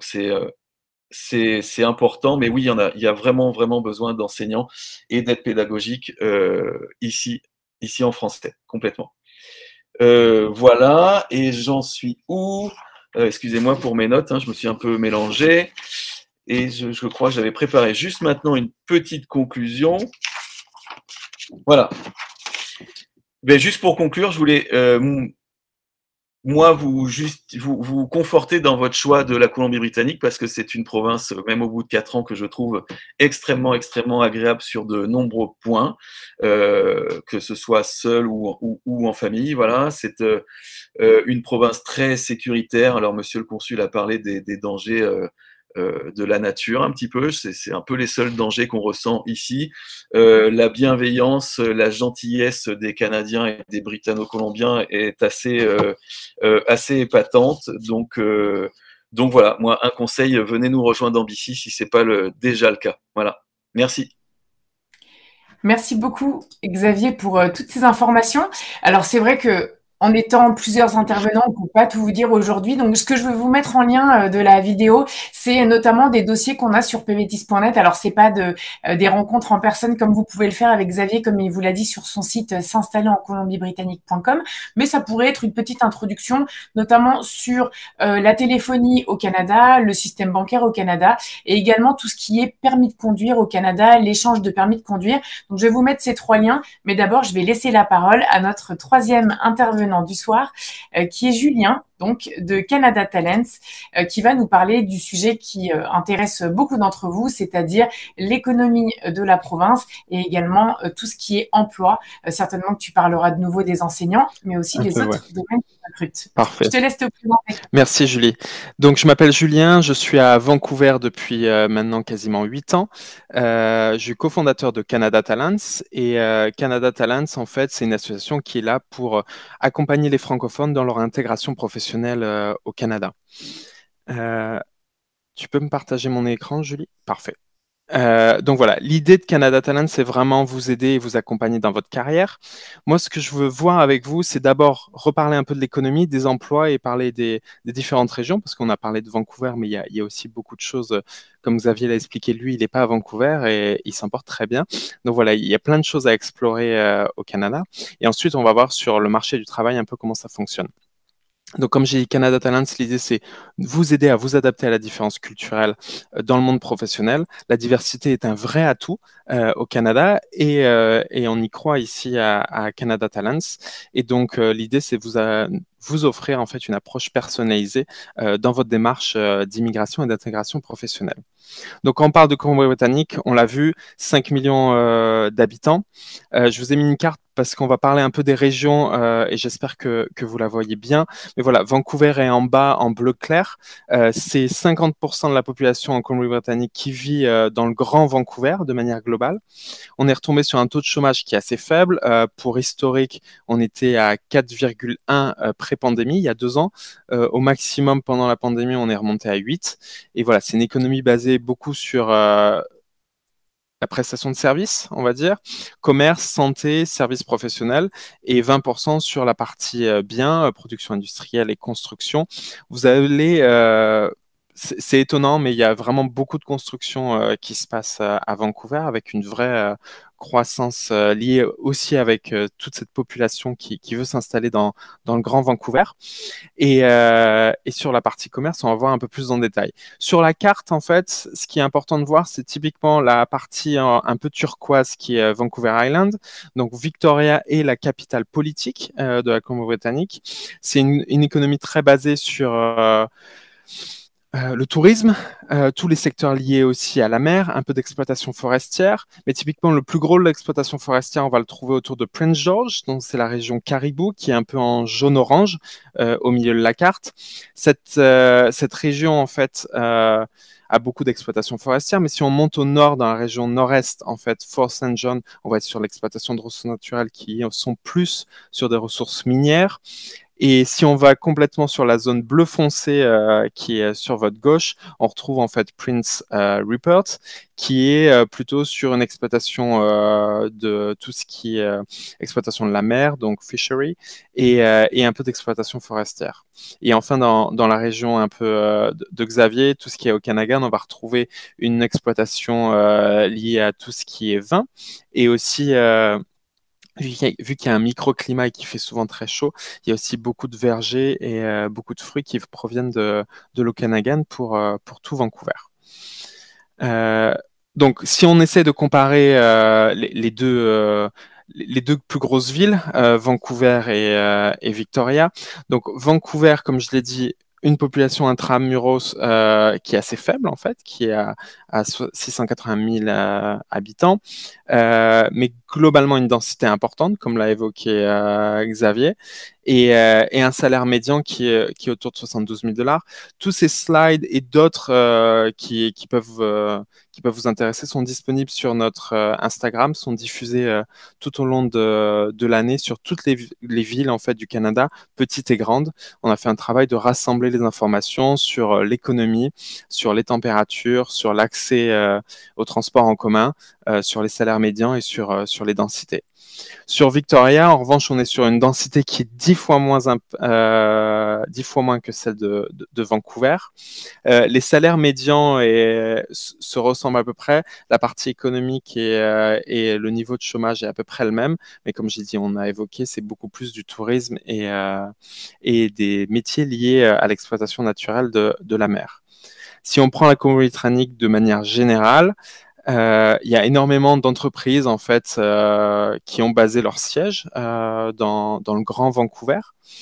[SPEAKER 3] c'est important, mais oui, il y a vraiment, vraiment besoin d'enseignants et d'aide pédagogique ici en français, complètement. Voilà, et j'en suis où? Excusez-moi pour mes notes, hein, je me suis un peu mélangé, et je crois que j'avais préparé juste maintenant une petite conclusion. Voilà. Mais juste pour conclure, je voulais vous conforter dans votre choix de la Colombie-Britannique parce que c'est une province, même au bout de 4 ans, que je trouve extrêmement, extrêmement agréable sur de nombreux points, que ce soit seul ou en famille. Voilà, c'est une province très sécuritaire. Alors, monsieur le consul a parlé des dangers de la nature un petit peu, c'est un peu les seuls dangers qu'on ressent ici. La bienveillance, la gentillesse des Canadiens et des Britanno-Colombiens est assez épatante. Donc voilà, moi un conseil, venez nous rejoindre en BC si c'est pas déjà le cas. Voilà, merci.
[SPEAKER 1] Merci beaucoup Xavier pour toutes ces informations. Alors c'est vrai que en étant plusieurs intervenants, on ne peut pas tout vous dire aujourd'hui. Donc, ce que je veux vous mettre en lien de la vidéo, c'est notamment des dossiers qu'on a sur pvtis.net. Alors, c'est pas des rencontres en personne comme vous pouvez le faire avec Xavier, comme il vous l'a dit sur son site s'installer en Colombie-Britannique.com, mais ça pourrait être une petite introduction, notamment sur la téléphonie au Canada, le système bancaire au Canada, et également tout ce qui est permis de conduire au Canada, l'échange de permis de conduire. Donc, je vais vous mettre ces 3 liens, mais d'abord, je vais laisser la parole à notre 3e intervenant du soir, qui est Julien, donc de Canada Talents, qui va nous parler du sujet qui intéresse beaucoup d'entre vous, c'est-à-dire l'économie de la province et également tout ce qui est emploi. Certainement que tu parleras de nouveau des enseignants, mais aussi des autres domaines qui recrutent.
[SPEAKER 4] Parfait.
[SPEAKER 1] Je te laisse te présenter.
[SPEAKER 4] Merci Julie. Donc je m'appelle Julien, je suis à Vancouver depuis maintenant quasiment 8 ans. Je suis cofondateur de Canada Talents et Canada Talents, en fait, c'est une association qui est là pour accompagner les francophones dans leur intégration professionnelle au Canada. Tu peux me partager mon écran, Julie? Parfait. Donc voilà, l'idée de Canada Talent, c'est vraiment vous aider et vous accompagner dans votre carrière. Moi, ce que je veux voir avec vous, c'est d'abord reparler un peu de l'économie, des emplois et parler des différentes régions, parce qu'on a parlé de Vancouver, mais il y a aussi beaucoup de choses, comme Xavier l'a expliqué, lui, il n'est pas à Vancouver et il s'en porte très bien. Donc voilà, il y a plein de choses à explorer au Canada. Et ensuite, on va voir sur le marché du travail un peu comment ça fonctionne. Donc, comme j'ai dit, Canada Talents, l'idée, c'est vous aider à vous adapter à la différence culturelle dans le monde professionnel. La diversité est un vrai atout au Canada et on y croit ici à Canada Talents. Et donc, l'idée, c'est vous offrir en fait une approche personnalisée dans votre démarche d'immigration et d'intégration professionnelle. Donc, quand on parle de Colombie-Britannique, on l'a vu, 5 millions d'habitants. Je vous ai mis une carte parce qu'on va parler un peu des régions et j'espère que vous la voyez bien. Mais voilà, Vancouver est en bas en bleu clair. C'est 50% de la population en Colombie-Britannique qui vit dans le Grand Vancouver de manière globale. On est retombé sur un taux de chômage qui est assez faible. Pour historique, on était à 4,1 pré-pandémie, il y a 2 ans. Au maximum, pendant la pandémie, on est remonté à 8. Et voilà, c'est une économie basée beaucoup sur la prestation de services, on va dire, commerce, santé, services professionnels, et 20% sur la partie biens, production industrielle et construction. Vous allez... c'est étonnant, mais il y a vraiment beaucoup de construction qui se passe à Vancouver avec une vraie croissance liée aussi avec toute cette population qui veut s'installer dans le Grand Vancouver. Et sur la partie commerce, on va voir un peu plus en détail. Sur la carte, en fait, ce qui est important de voir, c'est typiquement la partie un peu turquoise qui est Vancouver Island. Donc, Victoria est la capitale politique de la Colombie-Britannique. C'est une économie très basée sur le tourisme, tous les secteurs liés aussi à la mer, un peu d'exploitation forestière, mais typiquement le plus gros de l'exploitation forestière, on va le trouver autour de Prince George, donc c'est la région Caribou qui est un peu en jaune-orange au milieu de la carte. Cette région en fait a beaucoup d'exploitation forestière, mais si on monte au nord, dans la région nord-est, en fait, Fort St. John, on va être sur l'exploitation de ressources naturelles qui sont plus sur des ressources minières. Et si on va complètement sur la zone bleu foncé qui est sur votre gauche, on retrouve en fait Prince Rupert, qui est plutôt sur une exploitation de tout ce qui est exploitation de la mer, donc fishery, et un peu d'exploitation forestière. Et enfin, dans la région un peu de Xavier, tout ce qui est au Okanagan, on va retrouver une exploitation liée à tout ce qui est vin, et aussi... vu qu'il y a un microclimat et qu'il fait souvent très chaud, il y a aussi beaucoup de vergers et beaucoup de fruits qui proviennent de l'Okanagan pour tout Vancouver. Donc, si on essaie de comparer les deux plus grosses villes, Vancouver et Victoria. Donc, Vancouver, comme je l'ai dit, une population intramuros qui est assez faible, en fait, qui est à 680 000 habitants, mais globalement une densité importante, comme l'a évoqué Xavier, et un salaire médian qui est autour de 72 000 $. Tous ces slides et d'autres qui peuvent vous intéresser sont disponibles sur notre Instagram, sont diffusés tout au long de l'année sur toutes les villes en fait du Canada, petites et grandes. On a fait un travail de rassembler les informations sur l'économie, sur les températures, sur l'accès au transport en commun sur les salaires médians et sur les densités. Sur Victoria, en revanche, on est sur une densité qui est 10 fois moins que celle de Vancouver. Les salaires médians se ressemblent à peu près. La partie économique et le niveau de chômage est à peu près le même. Mais comme j'ai dit, on a évoqué, c'est beaucoup plus du tourisme et des métiers liés à l'exploitation naturelle de la mer. Si on prend la Colombie-Britannique de manière générale, il y a énormément d'entreprises en fait qui ont basé leur siège dans le Grand Vancouver,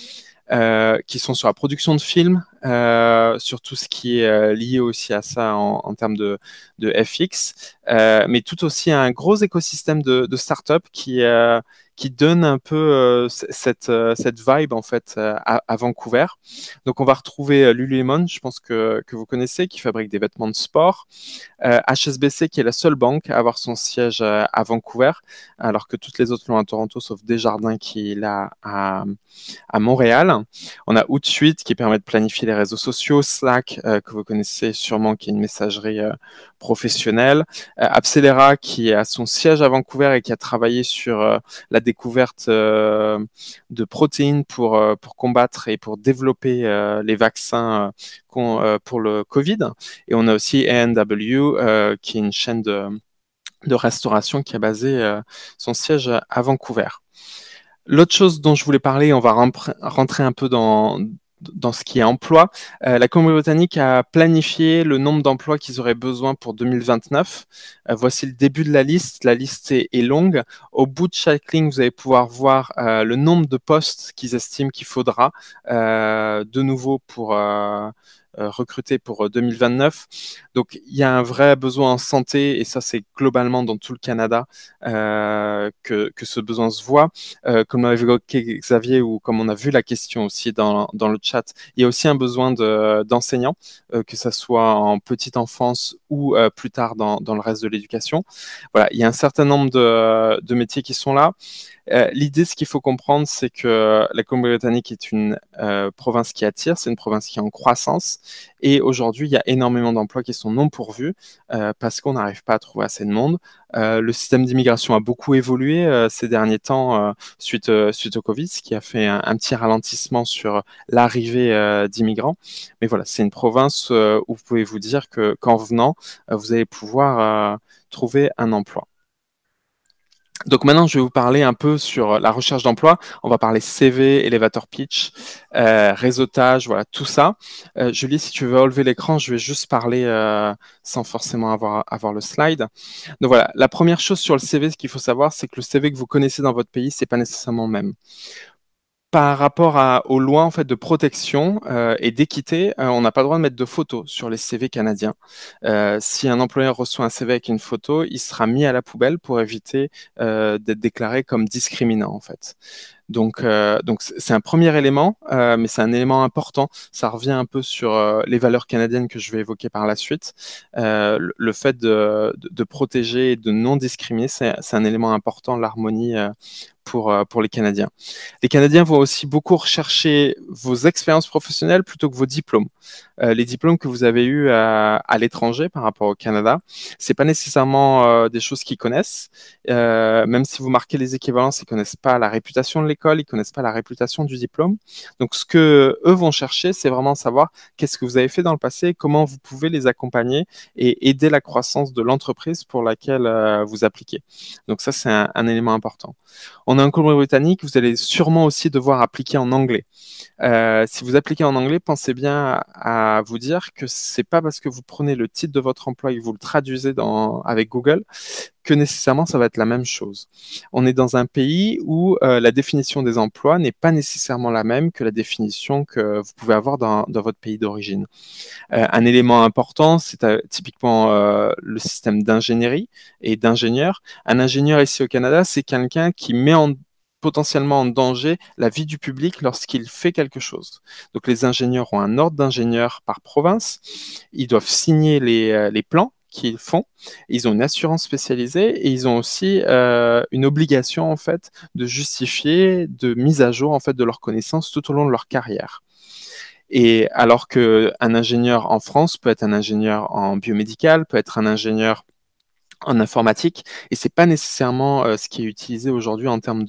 [SPEAKER 4] qui sont sur la production de films, sur tout ce qui est lié aussi à ça en termes de FX, mais tout aussi un gros écosystème de start-up qui donne un peu cette vibe en fait à Vancouver. Donc on va retrouver Lululemon, je pense que vous connaissez, qui fabrique des vêtements de sport. HSBC qui est la seule banque à avoir son siège à Vancouver, alors que toutes les autres l'ont à Toronto, sauf Desjardins qui est là à Montréal. On a Hootsuite qui permet de planifier les réseaux sociaux, Slack que vous connaissez sûrement, qui est une messagerie professionnelle, Appcelera qui a son siège à Vancouver et qui a travaillé sur la découverte de protéines pour combattre et pour développer les vaccins pour le Covid. Et on a aussi A&W qui est une chaîne de restauration qui a basé son siège à Vancouver. L'autre chose dont je voulais parler, on va rentrer un peu dans ce qui est emploi. La Colombie-Britannique a planifié le nombre d'emplois qu'ils auraient besoin pour 2029. Voici le début de la liste. La liste est longue. Au bout de chaque ligne, vous allez pouvoir voir le nombre de postes qu'ils estiment qu'il faudra de nouveau pour recruter pour 2029. Donc, il y a un vrai besoin en santé, et ça, c'est globalement dans tout le Canada que ce besoin se voit. Comme l'avait évoqué Xavier, ou comme on a vu la question aussi dans le chat, il y a aussi un besoin d'enseignants, que ce soit en petite enfance ou plus tard dans le reste de l'éducation. Voilà, il y a un certain nombre de métiers qui sont là. L'idée, ce qu'il faut comprendre, c'est que la Colombie-Britannique est une province qui attire, c'est une province qui est en croissance, et aujourd'hui, il y a énormément d'emplois qui sont non pourvus parce qu'on n'arrive pas à trouver assez de monde. Le système d'immigration a beaucoup évolué ces derniers temps suite au Covid, ce qui a fait un petit ralentissement sur l'arrivée d'immigrants. Mais voilà, c'est une province où vous pouvez vous dire qu'en venant, vous allez pouvoir trouver un emploi. Donc maintenant, je vais vous parler un peu sur la recherche d'emploi. On va parler CV, elevator pitch, réseautage, voilà, tout ça. Julie, si tu veux relever l'écran, je vais juste parler sans forcément avoir le slide. Donc voilà, la première chose sur le CV, ce qu'il faut savoir, c'est que le CV que vous connaissez dans votre pays, c'est pas nécessairement le même. Par rapport aux lois en fait de protection et d'équité, on n'a pas le droit de mettre de photos sur les CV canadiens. Si un employeur reçoit un CV avec une photo, il sera mis à la poubelle pour éviter d'être déclaré comme discriminant en fait. Donc c'est un premier élément, mais c'est un élément important. Ça revient un peu sur les valeurs canadiennes que je vais évoquer par la suite. Le fait de protéger et de non discriminer, c'est un élément important, l'harmonie pour les Canadiens. Les Canadiens vont aussi beaucoup rechercher vos expériences professionnelles plutôt que vos diplômes. Les diplômes que vous avez eus à l'étranger par rapport au Canada, c'est pas nécessairement des choses qu'ils connaissent. Même si vous marquez les équivalences, ils connaissent pas la réputation de l'école, ils connaissent pas la réputation du diplôme. Donc, ce que eux vont chercher, c'est vraiment savoir qu'est-ce que vous avez fait dans le passé, comment vous pouvez les accompagner et aider la croissance de l'entreprise pour laquelle vous appliquez. Donc, ça, c'est un élément important. On a un Colombie-Britannique, vous allez sûrement aussi devoir appliquer en anglais. Si vous appliquez en anglais, pensez bien à vous dire que c'est pas parce que vous prenez le titre de votre emploi et que vous le traduisez avec Google que nécessairement ça va être la même chose. On est dans un pays où la définition des emplois n'est pas nécessairement la même que la définition que vous pouvez avoir dans votre pays d'origine. Un élément important, c'est typiquement le système d'ingénierie et d'ingénieur. Un ingénieur ici au Canada, c'est quelqu'un qui met potentiellement en danger la vie du public lorsqu'il fait quelque chose. Donc les ingénieurs ont un ordre d'ingénieur par province, ils doivent signer les plans qu'ils font, ils ont une assurance spécialisée et ils ont aussi une obligation en fait de justifier de mise à jour en fait de leurs connaissances tout au long de leur carrière. Et alors qu'un ingénieur en France peut être un ingénieur en biomédical, peut être un ingénieur en informatique, et c'est pas nécessairement ce qui est utilisé aujourd'hui en termes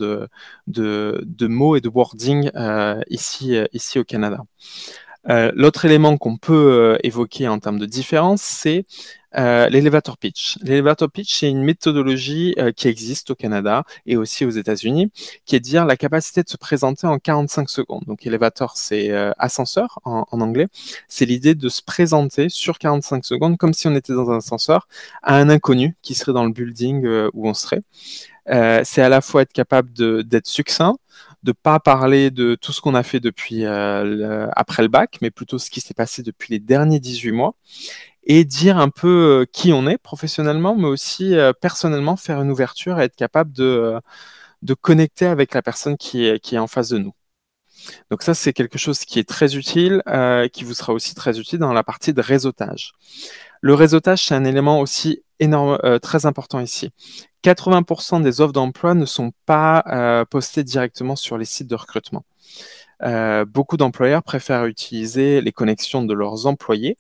[SPEAKER 4] de mots et de wording ici au Canada. L'autre élément qu'on peut évoquer en termes de différence, c'est l'elevator pitch. L'elevator pitch, c'est une méthodologie qui existe au Canada et aussi aux États-Unis, qui est de dire la capacité de se présenter en 45 secondes. Donc, elevator, c'est ascenseur en anglais. C'est l'idée de se présenter sur 45 secondes comme si on était dans un ascenseur à un inconnu qui serait dans le building où on serait. C'est à la fois être capable d'être succinct, de pas parler de tout ce qu'on a fait depuis après le bac, mais plutôt ce qui s'est passé depuis les derniers 18 mois, et dire un peu qui on est professionnellement, mais aussi personnellement, faire une ouverture et être capable de connecter avec la personne qui est en face de nous. Donc ça, c'est quelque chose qui est très utile, qui vous sera aussi très utile dans la partie de réseautage. Le réseautage, c'est un élément aussi très important ici. 80% des offres d'emploi ne sont pas postées directement sur les sites de recrutement. Beaucoup d'employeurs préfèrent utiliser les connexions de leurs employés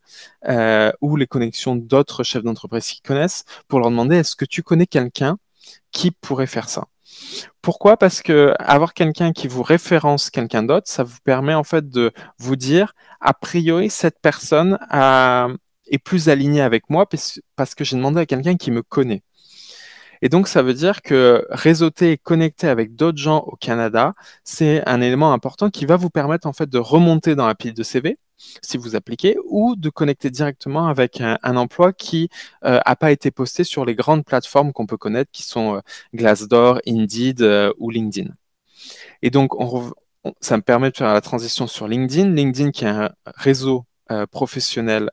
[SPEAKER 4] ou les connexions d'autres chefs d'entreprise qu'ils connaissent pour leur demander est-ce que tu connais quelqu'un qui pourrait faire ça? Pourquoi? Parce que avoir quelqu'un qui vous référence quelqu'un d'autre, ça vous permet en fait de vous dire a priori cette personne est plus alignée avec moi parce que j'ai demandé à quelqu'un qui me connaît. Et donc, ça veut dire que réseauter et connecter avec d'autres gens au Canada, c'est un élément important qui va vous permettre en fait de remonter dans la pile de CV si vous appliquez ou de connecter directement avec un emploi qui n'a pas été posté sur les grandes plateformes qu'on peut connaître qui sont Glassdoor, Indeed ou LinkedIn. Et donc, ça me permet de faire la transition sur LinkedIn. LinkedIn qui est un réseau professionnel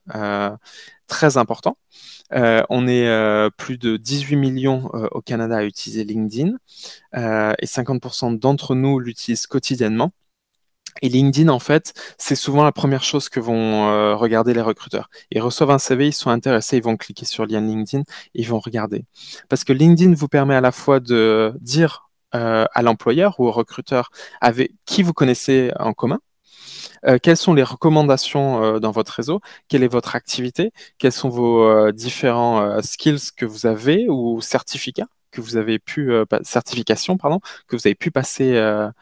[SPEAKER 4] très important. On est plus de 18 millions au Canada à utiliser LinkedIn et 50% d'entre nous l'utilisent quotidiennement. Et LinkedIn, en fait, c'est souvent la première chose que vont regarder les recruteurs. Ils reçoivent un CV, ils sont intéressés, ils vont cliquer sur le lien LinkedIn, ils vont regarder. Parce que LinkedIn vous permet à la fois de dire à l'employeur ou au recruteur avec qui vous connaissez en commun, quelles sont les recommandations dans votre réseau, quelle est votre activité, quels sont vos différents skills que vous avez ou certificats que vous avez pu certification pardon que vous avez pu passer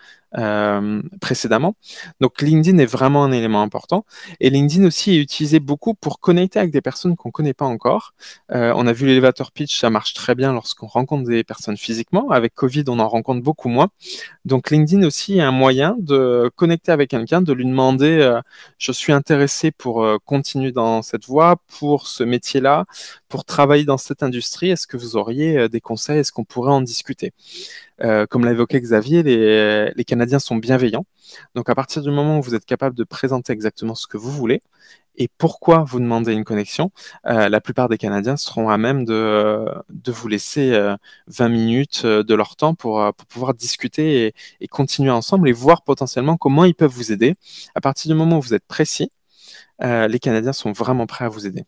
[SPEAKER 4] précédemment. Donc LinkedIn est vraiment un élément important et LinkedIn aussi est utilisé beaucoup pour connecter avec des personnes qu'on ne connaît pas encore. On a vu l'elevator pitch, ça marche très bien lorsqu'on rencontre des personnes physiquement. Avec Covid, on en rencontre beaucoup moins. Donc LinkedIn aussi est un moyen de connecter avec quelqu'un, de lui demander je suis intéressé pour continuer dans cette voie, pour ce métier-là, pour travailler dans cette industrie. Est-ce que vous auriez des conseils? Est-ce qu'on pourrait en discuter? Comme l'a évoqué Xavier, les Canadiens sont bienveillants. Donc à partir du moment où vous êtes capable de présenter exactement ce que vous voulez et pourquoi vous demandez une connexion, la plupart des Canadiens seront à même de vous laisser 20 minutes de leur temps pour pouvoir discuter et continuer ensemble et voir potentiellement comment ils peuvent vous aider. À partir du moment où vous êtes précis, les Canadiens sont vraiment prêts à vous aider.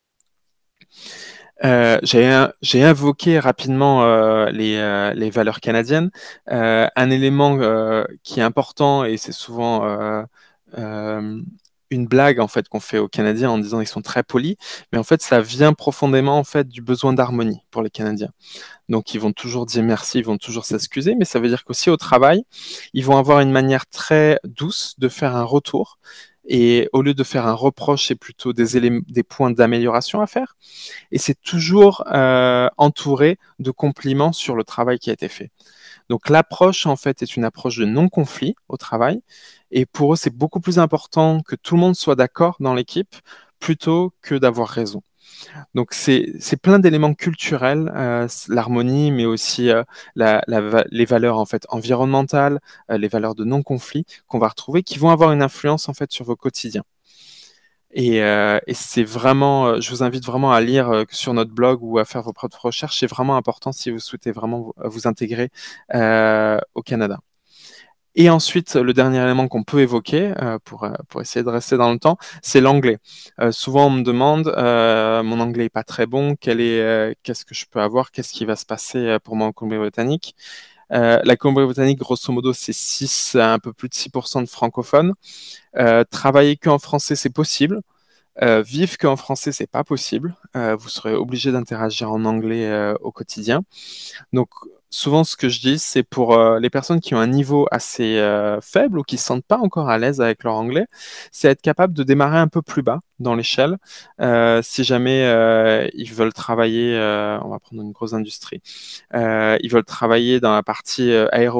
[SPEAKER 4] J'ai invoqué rapidement les valeurs canadiennes. Un élément qui est important, et c'est souvent une blague en fait qu'on fait aux Canadiens en disant qu'ils sont très polis, mais en fait ça vient profondément en fait du besoin d'harmonie pour les Canadiens. Donc ils vont toujours dire merci, ils vont toujours s'excuser, mais ça veut dire qu'aussi au travail, ils vont avoir une manière très douce de faire un retour. Et au lieu de faire un reproche, c'est plutôt des points d'amélioration à faire. Et c'est toujours entouré de compliments sur le travail qui a été fait. Donc l'approche, en fait, est une approche de non-conflit au travail. Et pour eux, c'est beaucoup plus important que tout le monde soit d'accord dans l'équipe plutôt que d'avoir raison. Donc c'est plein d'éléments culturels, l'harmonie, mais aussi les valeurs en fait environnementales, les valeurs de non-conflit qu'on va retrouver, qui vont avoir une influence en fait sur vos quotidiens. Et c'est vraiment, je vous invite vraiment à lire sur notre blog ou à faire vos propres recherches. C'est vraiment important si vous souhaitez vraiment vous intégrer au Canada. Et ensuite, le dernier élément qu'on peut évoquer pour essayer de rester dans le temps, c'est l'anglais. Souvent, on me demande, mon anglais n'est pas très bon, qu'est-ce que je peux avoir, qu'est-ce qui va se passer pour moi en Colombie-Britannique? La Colombie-Britannique, grosso modo, c'est un peu plus de 6% de francophones. Travailler qu'en français, c'est possible. Vive qu'en français, c'est pas possible. Vous serez obligé d'interagir en anglais au quotidien. Donc, souvent, ce que je dis, c'est pour les personnes qui ont un niveau assez faible ou qui ne se sentent pas encore à l'aise avec leur anglais, c'est être capable de démarrer un peu plus bas dans l'échelle. Si jamais ils veulent travailler, on va prendre une grosse industrie, ils veulent travailler dans la partie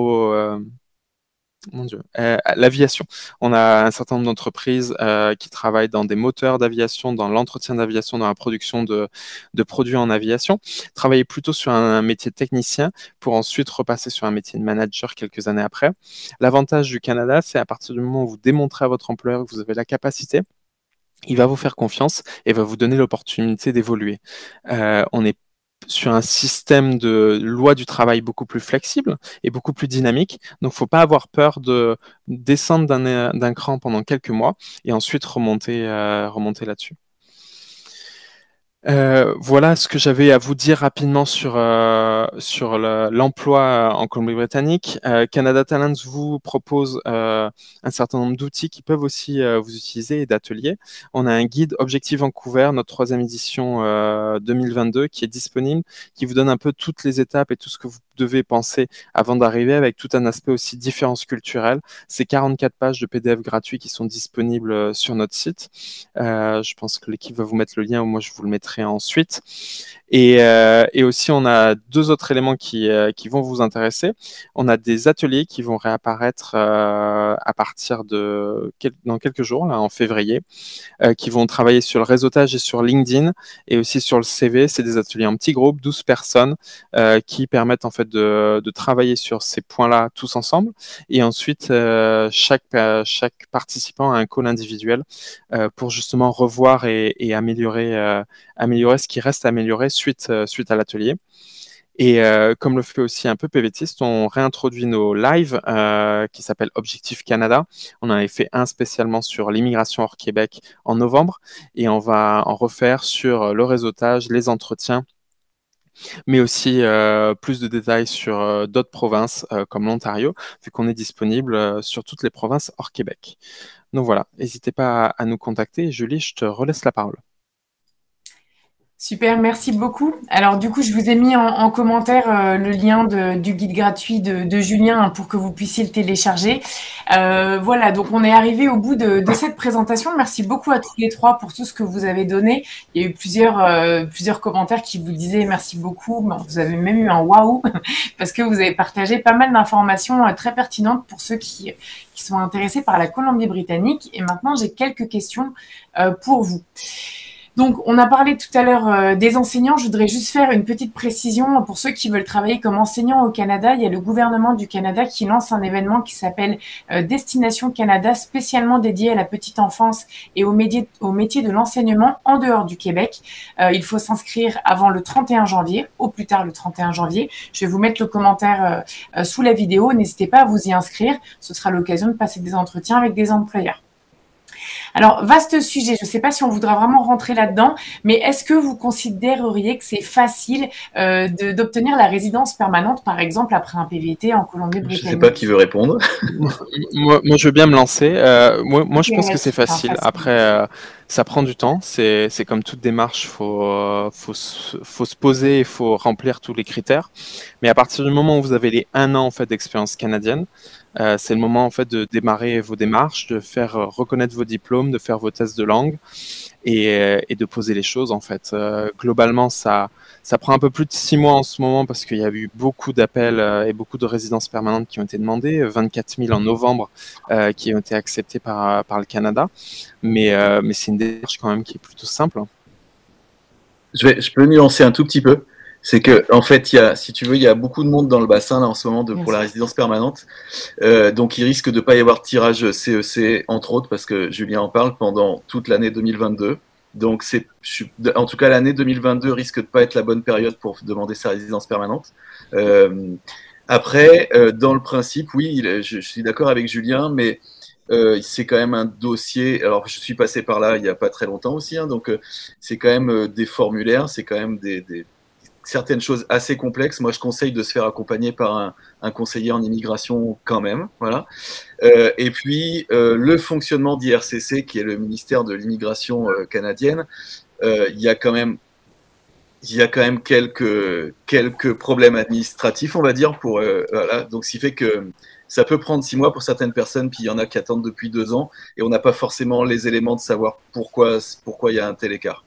[SPEAKER 4] mon Dieu, l'aviation. On a un certain nombre d'entreprises qui travaillent dans des moteurs d'aviation, dans l'entretien d'aviation, dans la production de produits en aviation. Travailler plutôt sur un métier de technicien pour ensuite repasser sur un métier de manager quelques années après. L'avantage du Canada, c'est à partir du moment où vous démontrez à votre employeur que vous avez la capacité, il va vous faire confiance et va vous donner l'opportunité d'évoluer. On est sur un système de loi du travail beaucoup plus flexible et beaucoup plus dynamique. Donc, il ne faut pas avoir peur de descendre d'un cran pendant quelques mois et ensuite remonter là-dessus. Voilà ce que j'avais à vous dire rapidement sur l'emploi en Colombie-Britannique. Canada Talents vous propose un certain nombre d'outils qui peuvent aussi vous utiliser et d'ateliers. On a un guide Objectif Vancouver, notre 3e édition 2022, qui est disponible, qui vous donne un peu toutes les étapes et tout ce que vous devez penser avant d'arriver, avec tout un aspect aussi différence culturelle. C'est 44 pages de PDF gratuits qui sont disponibles sur notre site. Je pense que l'équipe va vous mettre le lien, ou moi je vous le mettrai ensuite. Et aussi, on a 2 autres éléments qui vont vous intéresser. On a des ateliers qui vont réapparaître à partir dans quelques jours, là, en février, qui vont travailler sur le réseautage et sur LinkedIn et aussi sur le CV. C'est des ateliers en petits groupes, 12 personnes, qui permettent en fait de travailler sur ces points-là tous ensemble. Et ensuite, chaque participant a un call individuel pour justement revoir et améliorer ce qui reste à améliorer suite à l'atelier. Et comme le fait aussi un peu PVTiste, on réintroduit nos lives qui s'appellent Objectif Canada. On en avait fait un spécialement sur l'immigration hors Québec en novembre et on va en refaire sur le réseautage, les entretiens, mais aussi plus de détails sur d'autres provinces comme l'Ontario, vu qu'on est disponible sur toutes les provinces hors Québec. Donc voilà, n'hésitez pas à nous contacter. Julie, je te relaisse la parole.
[SPEAKER 1] Super, merci beaucoup. Alors du coup, je vous ai mis en commentaire le lien du guide gratuit de Julien, hein, pour que vous puissiez le télécharger. Voilà, donc on est arrivé au bout de cette présentation. Merci beaucoup à tous les 3 pour tout ce que vous avez donné. Il y a eu plusieurs commentaires qui vous disaient merci beaucoup. Bon, vous avez même eu un waouh parce que vous avez partagé pas mal d'informations très pertinentes pour ceux qui sont intéressés par la Colombie-Britannique. Et maintenant, j'ai quelques questions pour vous. Donc, on a parlé tout à l'heure des enseignants. Je voudrais juste faire une petite précision pour ceux qui veulent travailler comme enseignants au Canada. Il y a le gouvernement du Canada qui lance un événement qui s'appelle Destination Canada, spécialement dédié à la petite enfance et au métier de l'enseignement en dehors du Québec. Il faut s'inscrire avant le 31 janvier, au plus tard le 31 janvier. Je vais vous mettre le commentaire sous la vidéo. N'hésitez pas à vous y inscrire. Ce sera l'occasion de passer des entretiens avec des employeurs. Alors, vaste sujet, je ne sais pas si on voudra vraiment rentrer là-dedans, mais est-ce que vous considéreriez que c'est facile d'obtenir la résidence permanente, par exemple, après un PVT en Colombie-Britannique?
[SPEAKER 3] Je ne sais pas qui veut répondre.
[SPEAKER 4] moi, je veux bien me lancer. Moi, je pense que c'est facile. Après, ça prend du temps. C'est comme toute démarche, faut se poser, il faut remplir tous les critères. Mais à partir du moment où vous avez les 1 an en fait, d'expérience canadienne, c'est le moment en fait de démarrer vos démarches, de faire reconnaître vos diplômes, de faire vos tests de langue et de poser les choses en fait. Globalement, ça prend un peu plus de 6 mois en ce moment parce qu'il y a eu beaucoup d'appels et beaucoup de résidences permanentes qui ont été demandées, 24 000 en novembre qui ont été acceptées par le Canada. Mais c'est une démarche quand même qui est plutôt simple.
[SPEAKER 3] Je peux nuancer un tout petit peu. C'est que, en fait, si tu veux, il y a beaucoup de monde dans le bassin là, en ce moment pour la résidence permanente. Donc, il risque de ne pas y avoir de tirage CEC, entre autres, parce que Julien en parle pendant toute l'année 2022. Donc, en tout cas, l'année 2022 risque de ne pas être la bonne période pour demander sa résidence permanente. Après, dans le principe, oui, je suis d'accord avec Julien, mais c'est quand même un dossier. Alors, je suis passé par là il n'y a pas très longtemps aussi, hein, donc c'est quand même des formulaires, c'est quand même certaines choses assez complexes, moi je conseille de se faire accompagner par un conseiller en immigration quand même. Voilà. Et puis le fonctionnement d'IRCC, qui est le ministère de l'immigration canadienne, il y a quand même quelques problèmes administratifs, on va dire, voilà. Donc, ce qui fait que ça peut prendre 6 mois pour certaines personnes, puis il y en a qui attendent depuis 2 ans, et on n'a pas forcément les éléments de savoir pourquoi il y a un tel écart.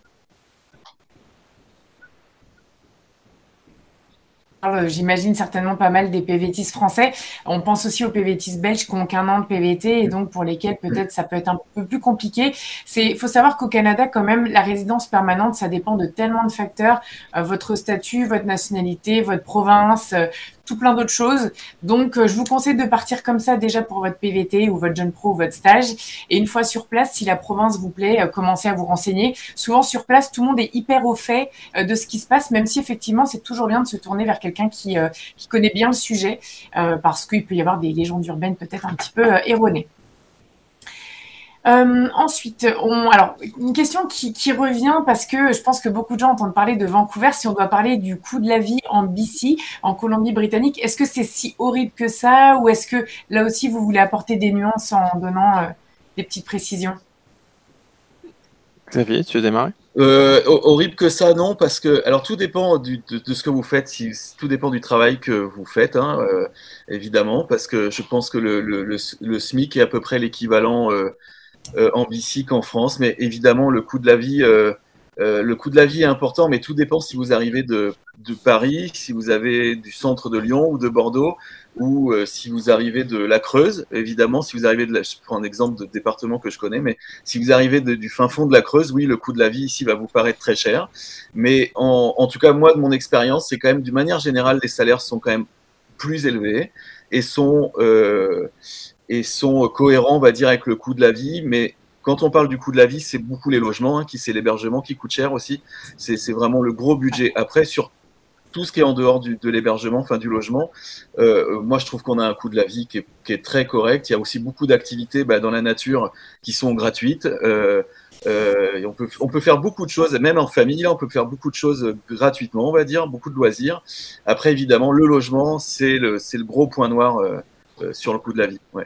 [SPEAKER 1] J'imagine certainement pas mal des PVTistes français. On pense aussi aux PVTistes belges qui n'ont qu'1 an de PVT et donc pour lesquels peut-être ça peut être un peu plus compliqué. Il faut savoir qu'au Canada, quand même, la résidence permanente, ça dépend de tellement de facteurs. Votre statut, votre nationalité, votre province, tout plein d'autres choses. Donc, je vous conseille de partir comme ça déjà pour votre PVT ou votre jeune pro ou votre stage. Et une fois sur place, si la province vous plaît, commencez à vous renseigner. Souvent, sur place, tout le monde est hyper au fait de ce qui se passe, même si effectivement, c'est toujours bien de se tourner vers quelqu'un qui connaît bien le sujet, parce qu'il peut y avoir des légendes urbaines peut-être un petit peu erronées. Ensuite, alors une question qui revient parce que je pense que beaucoup de gens entendent parler de Vancouver. Si on doit parler du coût de la vie en BC, en Colombie-Britannique, est-ce que c'est si horrible que ça, ou est-ce que là aussi vous voulez apporter des nuances en donnant des petites précisions?
[SPEAKER 4] Xavier, tu veux démarrer?
[SPEAKER 3] Horrible que ça, non, parce que alors tout dépend de ce que vous faites, tout dépend du travail que vous faites, hein, évidemment, parce que je pense que le SMIC est à peu près l'équivalent en BC qu'en France, mais évidemment le coût de la vie est important, mais tout dépend si vous arrivez de Paris, si vous avez du centre de Lyon ou de Bordeaux, ou si vous arrivez de la Creuse. Évidemment, si vous arrivez je prends un exemple de département que je connais, mais si vous arrivez du fin fond de la Creuse, oui, le coût de la vie ici va vous paraître très cher. Mais en tout cas, moi, de mon expérience, c'est quand même, d'une manière générale, les salaires sont quand même plus élevés et sont cohérents, on va dire, avec le coût de la vie. Mais quand on parle du coût de la vie, c'est beaucoup les logements, hein, c'est l'hébergement qui coûte cher aussi. C'est vraiment le gros budget. Après, sur tout ce qui est en dehors de l'hébergement, enfin du logement, moi je trouve qu'on a un coût de la vie qui est très correct. Il y a aussi beaucoup d'activités dans la nature qui sont gratuites. Et on peut faire beaucoup de choses, même en famille, on peut faire beaucoup de choses gratuitement, on va dire, beaucoup de loisirs. Après, évidemment, le logement, c'est le gros point noir sur le coût de la vie. Ouais.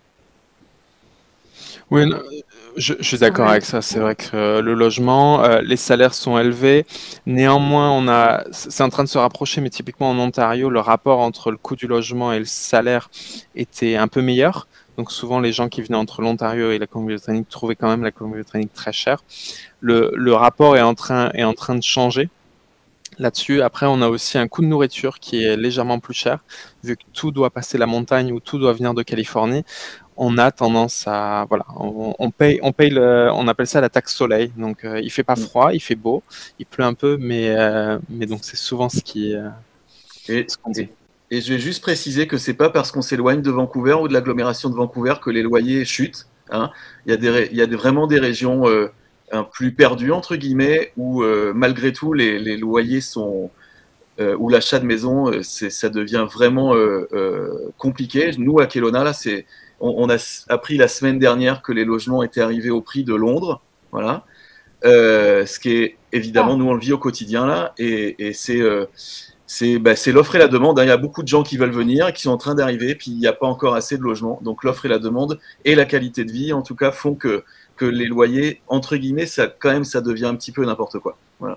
[SPEAKER 4] Oui, non, je suis d'accord avec ça. C'est vrai que le logement, les salaires sont élevés. Néanmoins, c'est en train de se rapprocher, mais typiquement en Ontario, le rapport entre le coût du logement et le salaire était un peu meilleur. Donc souvent, les gens qui venaient entre l'Ontario et la Colombie-Britannique trouvaient quand même la Colombie-Britannique très chère. Le rapport est en train de changer là-dessus. Après, on a aussi un coût de nourriture qui est légèrement plus cher, vu que tout doit passer la montagne ou tout doit venir de Californie. On a tendance à, voilà, on paye on appelle ça la taxe soleil. Donc, il fait pas froid, il fait beau, il pleut un peu, mais donc c'est souvent ce qu'on dit.
[SPEAKER 3] Et je vais juste préciser que c'est pas parce qu'on s'éloigne de Vancouver ou de l'agglomération de Vancouver que les loyers chutent, hein. Il y a vraiment des régions plus perdues, entre guillemets, où malgré tout les loyers sont où l'achat de maison, ça devient vraiment compliqué. Nous, à Kelowna, là, on a appris la semaine dernière que les logements étaient arrivés au prix de Londres. Voilà. Ce qui est, évidemment, nous, on le vit au quotidien, là. Et c'est l'offre et la demande. Il y a beaucoup de gens qui veulent venir et qui sont en train d'arriver, puis il n'y a pas encore assez de logements. Donc, l'offre et la demande et la qualité de vie, en tout cas, font que les loyers, entre guillemets, ça devient un petit peu n'importe quoi. Voilà.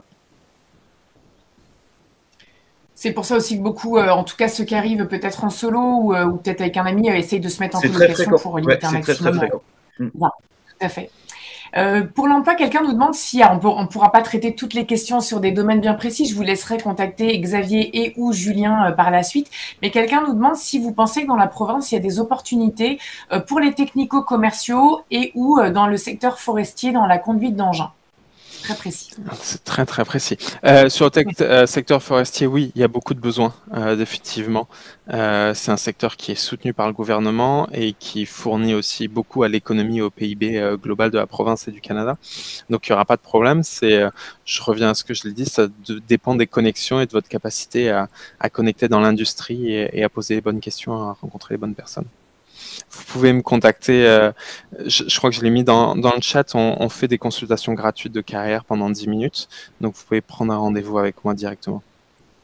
[SPEAKER 1] C'est pour ça aussi que beaucoup, en tout cas ceux qui arrivent peut-être en solo ou peut-être avec un ami, essayent de se mettre en colocation pour limiter un maximum.
[SPEAKER 3] C'est très fréquent.
[SPEAKER 1] Voilà, tout à fait. Pour l'emploi, quelqu'un nous demande si on ne pourra pas traiter toutes les questions sur des domaines bien précis. Je vous laisserai contacter Xavier et ou Julien par la suite. Mais quelqu'un nous demande si vous pensez que dans la province, il y a des opportunités pour les technico-commerciaux et ou dans le secteur forestier, dans la conduite d'engins. Très précis.
[SPEAKER 4] C'est très très précis. Sur le secteur forestier, oui, il y a beaucoup de besoins, définitivement. C'est un secteur qui est soutenu par le gouvernement et qui fournit aussi beaucoup à l'économie, au PIB global de la province et du Canada. Donc il n'y aura pas de problème. Je reviens à ce que je l'ai dit, ça dépend des connexions et de votre capacité à connecter dans l'industrie et à poser les bonnes questions, à rencontrer les bonnes personnes. Vous pouvez me contacter, je crois que je l'ai mis dans le chat, on fait des consultations gratuites de carrière pendant 10 minutes, donc vous pouvez prendre un rendez-vous avec moi directement.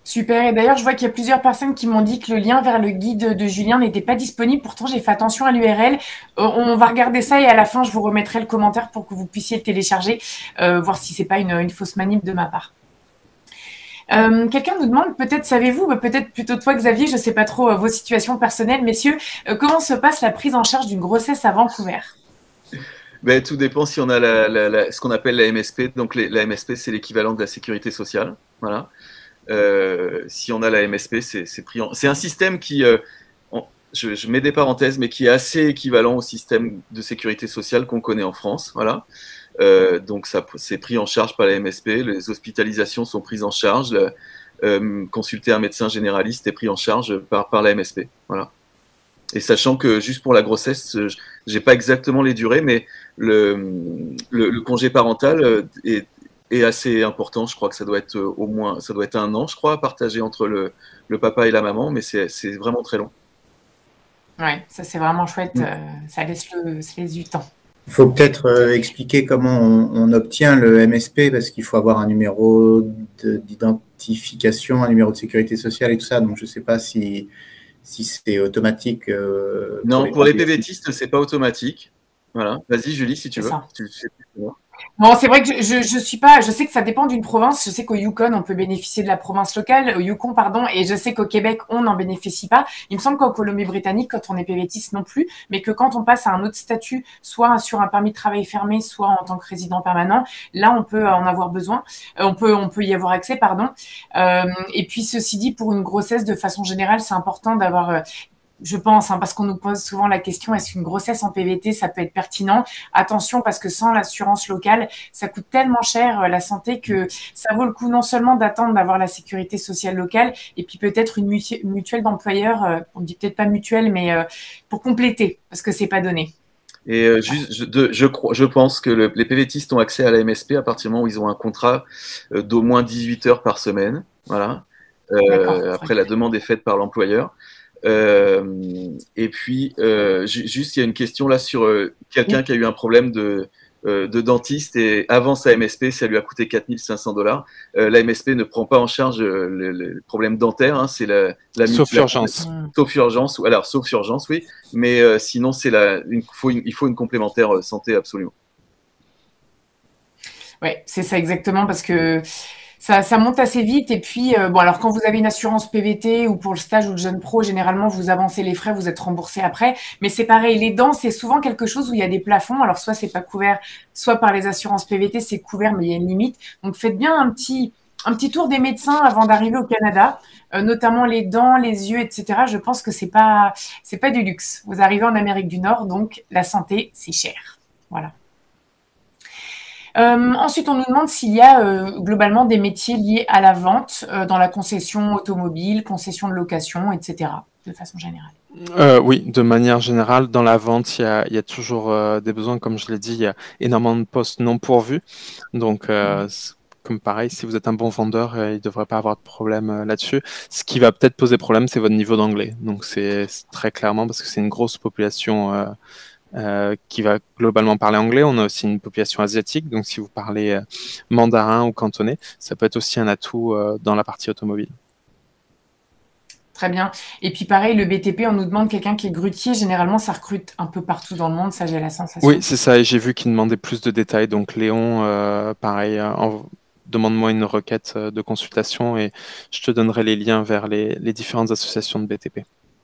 [SPEAKER 1] Super. Et d'ailleurs, je vois qu'il y a plusieurs personnes qui m'ont dit que le lien vers le guide de Julien n'était pas disponible. Pourtant, j'ai fait attention à l'URL. On va regarder ça et à la fin, je vous remettrai le commentaire pour que vous puissiez le télécharger, voir si c'est pas une fausse manip de ma part. Quelqu'un nous demande, peut-être savez-vous, peut-être plutôt toi Xavier, je ne sais pas trop vos situations personnelles, messieurs, comment se passe la prise en charge d'une grossesse à Vancouver?
[SPEAKER 3] Ben, tout dépend si on a ce qu'on appelle la MSP. Donc la MSP, c'est l'équivalent de la sécurité sociale. Voilà. Si on a la MSP, c'est pris en... C'est un système qui, je mets des parenthèses, mais qui est assez équivalent au système de sécurité sociale qu'on connaît en France. Voilà. Donc ça, c'est pris en charge par la MSP. Les hospitalisations sont prises en charge. Consulter un médecin généraliste est pris en charge par la MSP. Voilà. Et sachant que juste pour la grossesse, j'ai pas exactement les durées, mais le congé parental est assez important. Je crois que ça doit être au moins, ça doit être 1 an, je crois, partagé entre le papa et la maman, mais c'est vraiment très long.
[SPEAKER 1] Ouais, ça c'est vraiment chouette. Ça laisse du temps.
[SPEAKER 2] Il faut peut-être expliquer comment on obtient le MSP, parce qu'il faut avoir un numéro d'identification, un numéro de sécurité sociale et tout ça. Donc je ne sais pas si c'est automatique.
[SPEAKER 3] Non, pour les PVTistes, c'est pas automatique. Voilà. Vas-y, Julie, si tu veux.
[SPEAKER 1] Bon, c'est vrai que je suis pas. Je sais que ça dépend d'une province. Je sais qu'au Yukon, on peut bénéficier de la province locale, au Yukon, pardon, et je sais qu'au Québec, on n'en bénéficie pas. Il me semble qu'en Colombie-Britannique, quand on est PVTiste non plus, mais que quand on passe à un autre statut, soit sur un permis de travail fermé, soit en tant que résident permanent, là, on peut en avoir besoin. On peut y avoir accès, pardon. Et puis, ceci dit, pour une grossesse, de façon générale, c'est important d'avoir je pense, parce qu'on nous pose souvent la question, est-ce qu'une grossesse en PVT, ça peut être pertinent? Attention, parce que sans l'assurance locale, ça coûte tellement cher la santé que ça vaut le coup non seulement d'attendre d'avoir la sécurité sociale locale, et puis peut-être une mutuelle d'employeurs, on dit peut-être pas mutuelle, mais pour compléter, parce que c'est pas donné.
[SPEAKER 3] Et je pense que les PVTistes ont accès à la MSP à partir du moment où ils ont un contrat d'au moins 18 heures par semaine. Voilà. Après, la demande est faite par l'employeur. Et puis, juste, il y a une question là sur quelqu'un qui a eu un problème de dentiste et avant sa MSP, ça lui a coûté 4 500 $. La MSP ne prend pas en charge le problème dentaire, hein, c'est
[SPEAKER 4] sauf urgence.
[SPEAKER 3] Sauf urgence, alors sauf urgence, oui, mais sinon, il faut une complémentaire santé absolument.
[SPEAKER 1] Oui, c'est ça exactement, parce que ça monte assez vite. Et puis, bon, alors quand vous avez une assurance PVT ou pour le stage ou le jeune pro, généralement, vous avancez les frais, vous êtes remboursé après. Mais c'est pareil, les dents, c'est souvent quelque chose où il y a des plafonds. Alors, soit c'est pas couvert, soit par les assurances PVT, c'est couvert, mais il y a une limite. Donc, faites bien un petit tour des médecins avant d'arriver au Canada, notamment les dents, les yeux, etc. Je pense que c'est pas du luxe. Vous arrivez en Amérique du Nord, donc la santé, c'est cher. Voilà. Ensuite, on nous demande s'il y a globalement des métiers liés à la vente dans la concession automobile, concession de location, etc., de façon générale.
[SPEAKER 4] Oui, de manière générale, dans la vente, il y a toujours des besoins. Comme je l'ai dit, il y a énormément de postes non pourvus. Donc, comme pareil, si vous êtes un bon vendeur, il ne devrait pas avoir de problème là-dessus. Ce qui va peut-être poser problème, c'est votre niveau d'anglais. Donc, c'est très clairement parce que c'est une grosse population qui va globalement parler anglais. On a aussi une population asiatique, donc si vous parlez mandarin ou cantonais, ça peut être aussi un atout dans la partie automobile.
[SPEAKER 1] Très bien. Et puis pareil, le BTP, on nous demande quelqu'un qui est grutier. Généralement, ça recrute un peu partout dans le monde, ça j'ai la sensation.
[SPEAKER 4] Oui, c'est ça, et j'ai vu qu'il demandait plus de détails. Donc Léon, pareil, demande-moi une requête de consultation et je te donnerai les liens vers les différentes associations de BTP.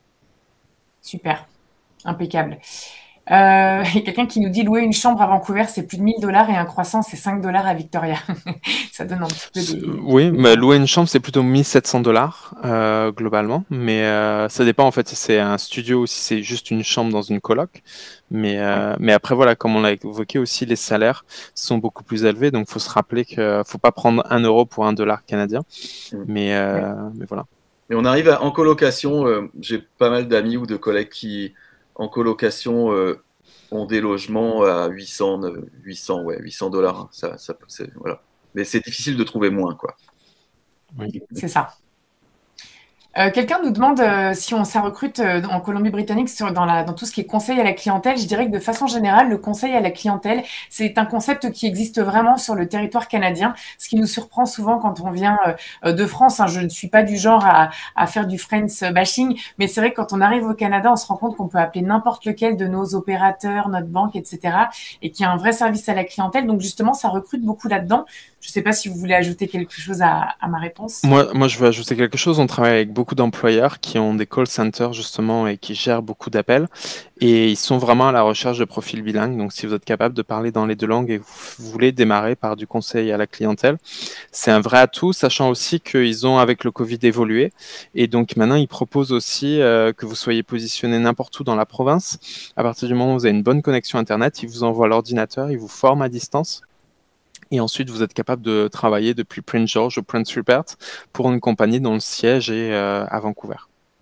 [SPEAKER 1] Super, impeccable. Il y a quelqu'un qui nous dit louer une chambre à Vancouver, c'est plus de 1 000 $ et un croissant, c'est 5 $ à Victoria. Ça donne un petit peu des...
[SPEAKER 4] Oui, mais louer une chambre, c'est plutôt 1 700 $ globalement. Mais ça dépend en fait si c'est un studio ou si c'est juste une chambre dans une coloc. Mais après, voilà, comme on l'a évoqué aussi, les salaires sont beaucoup plus élevés. Donc, il faut se rappeler qu'il ne faut pas prendre 1 euro pour 1 dollar canadien. Mais voilà.
[SPEAKER 3] Mais on arrive en colocation. J'ai pas mal d'amis ou de collègues qui, en colocation, ont des logements à 800 $. Voilà. Mais c'est difficile de trouver moins, quoi.
[SPEAKER 1] Oui, c'est ça. Quelqu'un nous demande si ça recrute en Colombie-Britannique dans tout ce qui est conseil à la clientèle. Je dirais que de façon générale, le conseil à la clientèle, c'est un concept qui existe vraiment sur le territoire canadien, ce qui nous surprend souvent quand on vient de France. Hein. Je ne suis pas du genre à faire du Friends bashing, mais c'est vrai que quand on arrive au Canada, on se rend compte qu'on peut appeler n'importe lequel de nos opérateurs, notre banque, etc. et qu'il y a un vrai service à la clientèle. Donc justement, ça recrute beaucoup là-dedans. Je ne sais pas si vous voulez ajouter quelque chose à ma réponse.
[SPEAKER 4] Moi, je veux ajouter quelque chose. On travaille avec beaucoup d'employeurs qui ont des call centers justement et qui gèrent beaucoup d'appels. Et ils sont vraiment à la recherche de profils bilingues. Donc, si vous êtes capable de parler dans les deux langues et que vous voulez démarrer par du conseil à la clientèle, c'est un vrai atout, sachant aussi qu'ils ont, avec le Covid, évolué. Et donc, maintenant, ils proposent aussi que vous soyez positionné n'importe où dans la province. À partir du moment où vous avez une bonne connexion Internet, ils vous envoient l'ordinateur, ils vous forment à distance. Et ensuite, vous êtes capable de travailler depuis Prince George ou Prince Rupert pour une compagnie dont le siège est à Vancouver.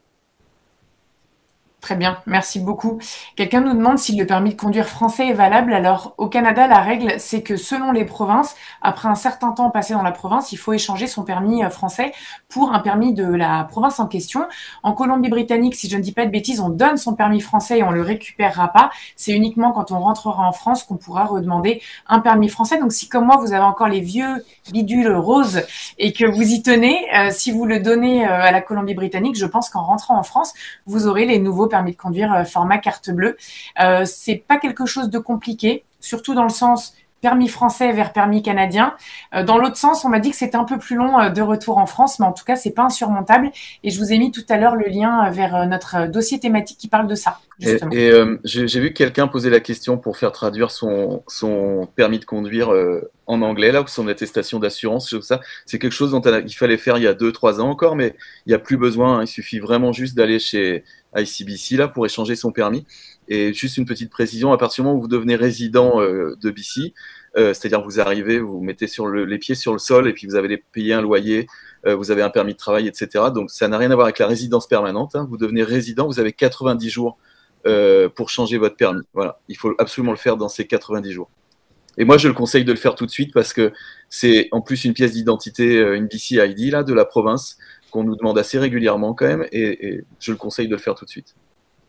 [SPEAKER 1] Très bien, merci beaucoup. Quelqu'un nous demande si le permis de conduire français est valable. Alors, au Canada, la règle, c'est que selon les provinces, après un certain temps passé dans la province, il faut échanger son permis français pour un permis de la province en question. En Colombie-Britannique, si je ne dis pas de bêtises, on donne son permis français et on le récupérera pas. C'est uniquement quand on rentrera en France qu'on pourra redemander un permis français. Donc, si comme moi, vous avez encore les vieux bidules roses et que vous y tenez, si vous le donnez à la Colombie-Britannique, je pense qu'en rentrant en France, vous aurez les nouveaux permis de conduire format carte bleue. C'est pas quelque chose de compliqué, surtout dans le sens permis français vers permis canadien. Dans l'autre sens, on m'a dit que c'était un peu plus long de retour en France, mais en tout cas, c'est pas insurmontable. Et je vous ai mis tout à l'heure le lien vers notre dossier thématique qui parle de ça. Justement.
[SPEAKER 3] J'ai vu que quelqu'un poser la question pour faire traduire son permis de conduire en anglais, là, ou son attestation d'assurance, ça. C'est quelque chose dont il fallait faire il y a 2-3 ans encore, mais il n'y a plus besoin. Hein. Il suffit vraiment juste d'aller chez ICBC là, pour échanger son permis. Et juste une petite précision, à partir du moment où vous devenez résident de BC, c'est-à-dire vous arrivez, vous mettez les pieds sur le sol et puis vous avez payé un loyer, vous avez un permis de travail, etc. Donc ça n'a rien à voir avec la résidence permanente. Hein. Vous devenez résident, vous avez 90 jours pour changer votre permis. Voilà, il faut absolument le faire dans ces 90 jours. Et moi, je le conseille de le faire tout de suite parce que c'est en plus une pièce d'identité, une BC ID là, de la province qu'on nous demande assez régulièrement quand même, et je le conseille de le faire tout de suite.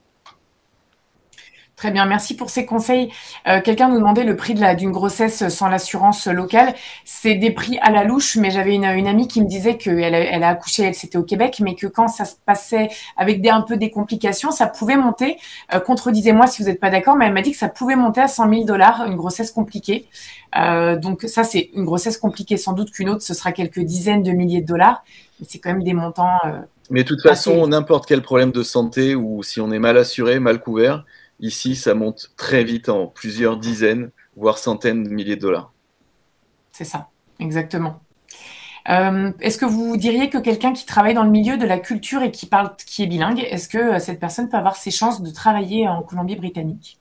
[SPEAKER 1] Très bien, merci pour ces conseils. Quelqu'un nous demandait le prix d'une grossesse sans l'assurance locale. C'est des prix à la louche, mais j'avais une amie qui me disait qu'elle a accouché, c'était au Québec, mais que quand ça se passait avec un peu des complications, ça pouvait monter. Contredisez-moi si vous n'êtes pas d'accord, mais elle m'a dit que ça pouvait monter à 100 000 $, une grossesse compliquée. Donc ça, c'est une grossesse compliquée. Sans doute qu'une autre, ce sera quelques dizaines de milliers de dollars, mais c'est quand même des montants.
[SPEAKER 3] Mais de toute façon, n'importe quel problème de santé ou si on est mal assuré, mal couvert, ici, ça monte très vite en plusieurs dizaines, voire centaines de milliers de dollars.
[SPEAKER 1] C'est ça, exactement. Est-ce que vous diriez que quelqu'un qui travaille dans le milieu de la culture et qui est bilingue, est-ce que cette personne peut avoir ses chances de travailler en Colombie-Britannique?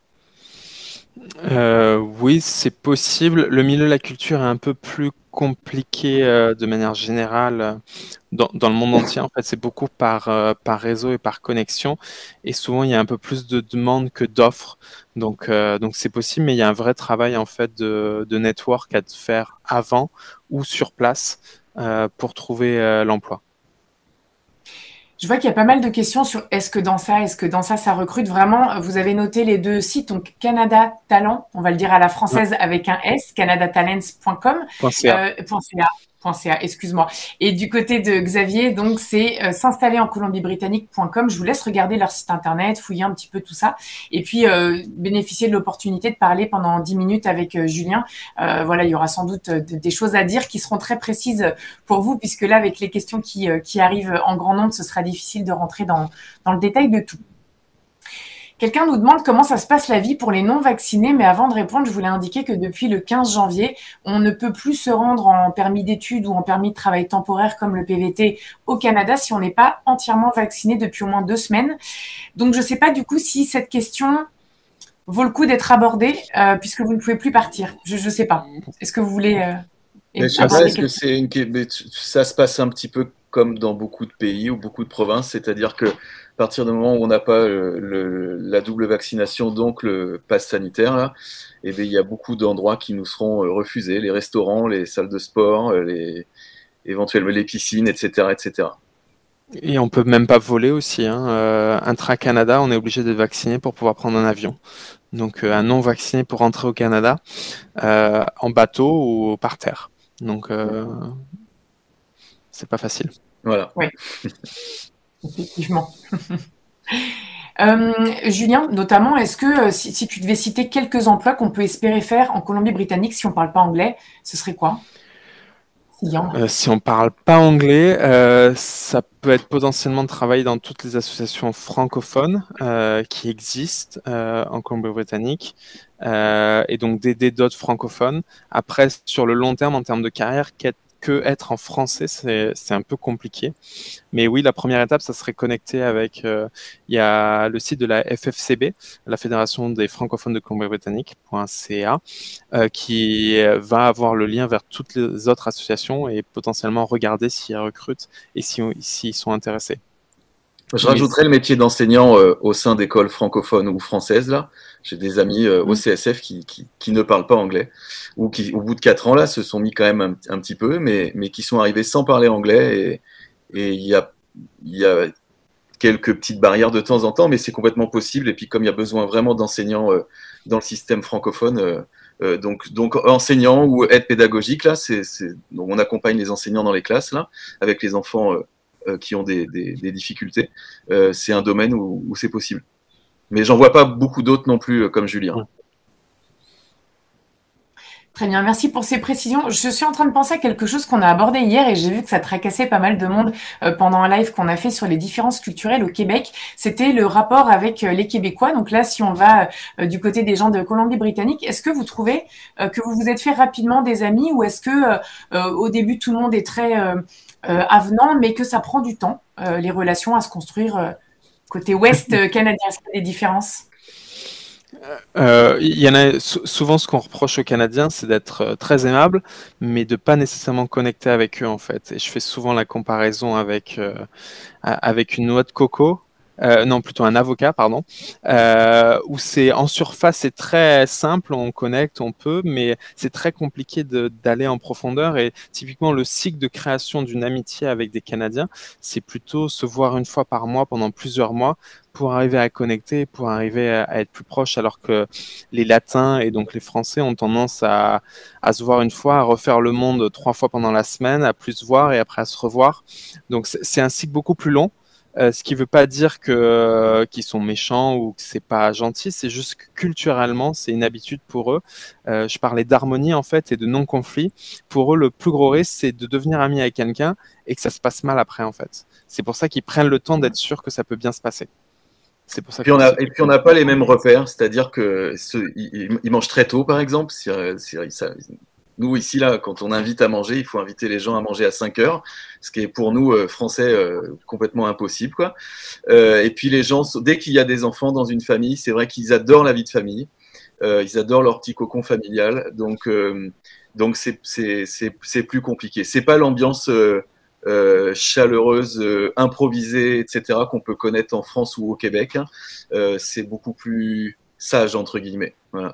[SPEAKER 4] Oui, c'est possible. Le milieu de la culture est un peu plus compliqué de manière générale dans le monde entier. En fait, c'est beaucoup par réseau et par connexion. Et souvent, il y a un peu plus de demandes que d'offres. Donc c'est possible, mais il y a un vrai travail en fait de network à faire avant ou sur place pour trouver l'emploi.
[SPEAKER 1] Je vois qu'il y a pas mal de questions sur est-ce que dans ça, ça recrute vraiment. Vous avez noté les deux sites, donc Canada Talent, on va le dire à la française avec un S, canadatalents.com, .ca, excuse-moi. Et du côté de Xavier, donc c'est s'installer en Colombie-Britannique.com. Je vous laisse regarder leur site internet, fouiller un petit peu tout ça, et puis bénéficier de l'opportunité de parler pendant 10 minutes avec Julien. Voilà, il y aura sans doute des choses à dire qui seront très précises pour vous, puisque là, avec les questions qui arrivent en grand nombre, ce sera difficile de rentrer dans le détail de tout. Quelqu'un nous demande comment ça se passe la vie pour les non-vaccinés, mais avant de répondre, je voulais indiquer que depuis le 15 janvier, on ne peut plus se rendre en permis d'études ou en permis de travail temporaire comme le PVT au Canada si on n'est pas entièrement vacciné depuis au moins 2 semaines. Donc, je ne sais pas du coup si cette question vaut le coup d'être abordée puisque vous ne pouvez plus partir. Je ne sais pas. Est-ce que vous voulez...
[SPEAKER 3] je sais pas, est-ce que ça se passe un petit peu comme dans beaucoup de pays ou beaucoup de provinces, c'est-à-dire que à partir du moment où on n'a pas la double vaccination, donc le pass sanitaire, là, eh bien, il y a beaucoup d'endroits qui nous seront refusés, les restaurants, les salles de sport, éventuellement les piscines, etc., etc.
[SPEAKER 4] Et on peut même pas voler aussi, hein. Intra-Canada, on est obligé d'être vacciné pour pouvoir prendre un avion. Donc un non vacciné pour rentrer au Canada, en bateau ou par terre. Donc c'est pas facile.
[SPEAKER 3] Voilà.
[SPEAKER 1] Oui, effectivement. Julien, notamment, est-ce que si tu devais citer quelques emplois qu'on peut espérer faire en Colombie-Britannique si on ne parle pas anglais, ce serait quoi?
[SPEAKER 4] Si on parle pas anglais, ça peut être potentiellement de travailler dans toutes les associations francophones qui existent en Colombie-Britannique et donc d'aider d'autres francophones. Après, sur le long terme, en termes de carrière, que être en français, c'est un peu compliqué. Mais oui, la première étape, ça serait connecter avec, il y a le site de la FFCB, la Fédération des francophones de Colombie-Britannique.ca, qui va avoir le lien vers toutes les autres associations et potentiellement regarder s'ils recrutent et s'ils sont intéressés.
[SPEAKER 3] Je rajouterais le métier d'enseignant au sein d'écoles francophones ou françaises. Là, j'ai des amis au CSF qui ne parlent pas anglais ou qui, au bout de 4 ans, là, se sont mis quand même un petit peu, mais qui sont arrivés sans parler anglais. Et il y a quelques petites barrières de temps en temps, mais c'est complètement possible. Et puis, comme il y a besoin vraiment d'enseignants dans le système francophone, donc enseignants ou aide pédagogique, là, donc on accompagne les enseignants dans les classes, là, avec les enfants qui ont des difficultés. C'est un domaine où c'est possible. Mais j'en vois pas beaucoup d'autres non plus, comme Julien.
[SPEAKER 1] Très bien, merci pour ces précisions. Je suis en train de penser à quelque chose qu'on a abordé hier et j'ai vu que ça tracassait pas mal de monde pendant un live qu'on a fait sur les différences culturelles au Québec. C'était le rapport avec les Québécois. Donc là, si on va du côté des gens de Colombie-Britannique, est-ce que vous trouvez que vous vous êtes fait rapidement des amis ou est-ce que au début, tout le monde est très avenant, mais que ça prend du temps, les relations à se construire côté ouest canadien? Est-ce qu'il y a des différences?
[SPEAKER 4] Il y en a souvent, ce qu'on reproche aux Canadiens, c'est d'être très aimable, mais de pas nécessairement connecter avec eux en fait. Et je fais souvent la comparaison avec une noix de coco. Non, plutôt un avocat, pardon, où c'est en surface, c'est très simple, on connecte, on peut, mais c'est très compliqué d'aller en profondeur. Et typiquement, le cycle de création d'une amitié avec des Canadiens, c'est plutôt se voir une fois par mois pendant plusieurs mois pour arriver à connecter, pour arriver à être plus proche, alors que les Latins et donc les Français ont tendance à se voir une fois, à refaire le monde 3 fois pendant la semaine, à plus se voir et après à se revoir. Donc c'est un cycle beaucoup plus long. Ce qui ne veut pas dire qu'ils sont méchants ou que c'est pas gentil, c'est juste que culturellement, c'est une habitude pour eux. Je parlais d'harmonie en fait et de non-conflit. Pour eux, le plus gros risque, c'est de devenir ami avec quelqu'un et que ça se passe mal après en fait. C'est pour ça qu'ils prennent le temps d'être sûrs que ça peut bien se passer. C'est pour ça.
[SPEAKER 3] Et puis on n'a pas les mêmes repères, c'est-à-dire que ils mangent très tôt, par exemple. Nous, ici, là, quand on invite à manger, il faut inviter les gens à manger à 5 heures, ce qui est pour nous, Français, complètement impossible, quoi. Et puis les gens, dès qu'il y a des enfants dans une famille, c'est vrai qu'ils adorent la vie de famille, ils adorent leur petit cocon familial, donc c'est plus compliqué. C'est pas l'ambiance chaleureuse, improvisée, etc., qu'on peut connaître en France ou au Québec. Hein. C'est beaucoup plus sage, entre guillemets. Voilà.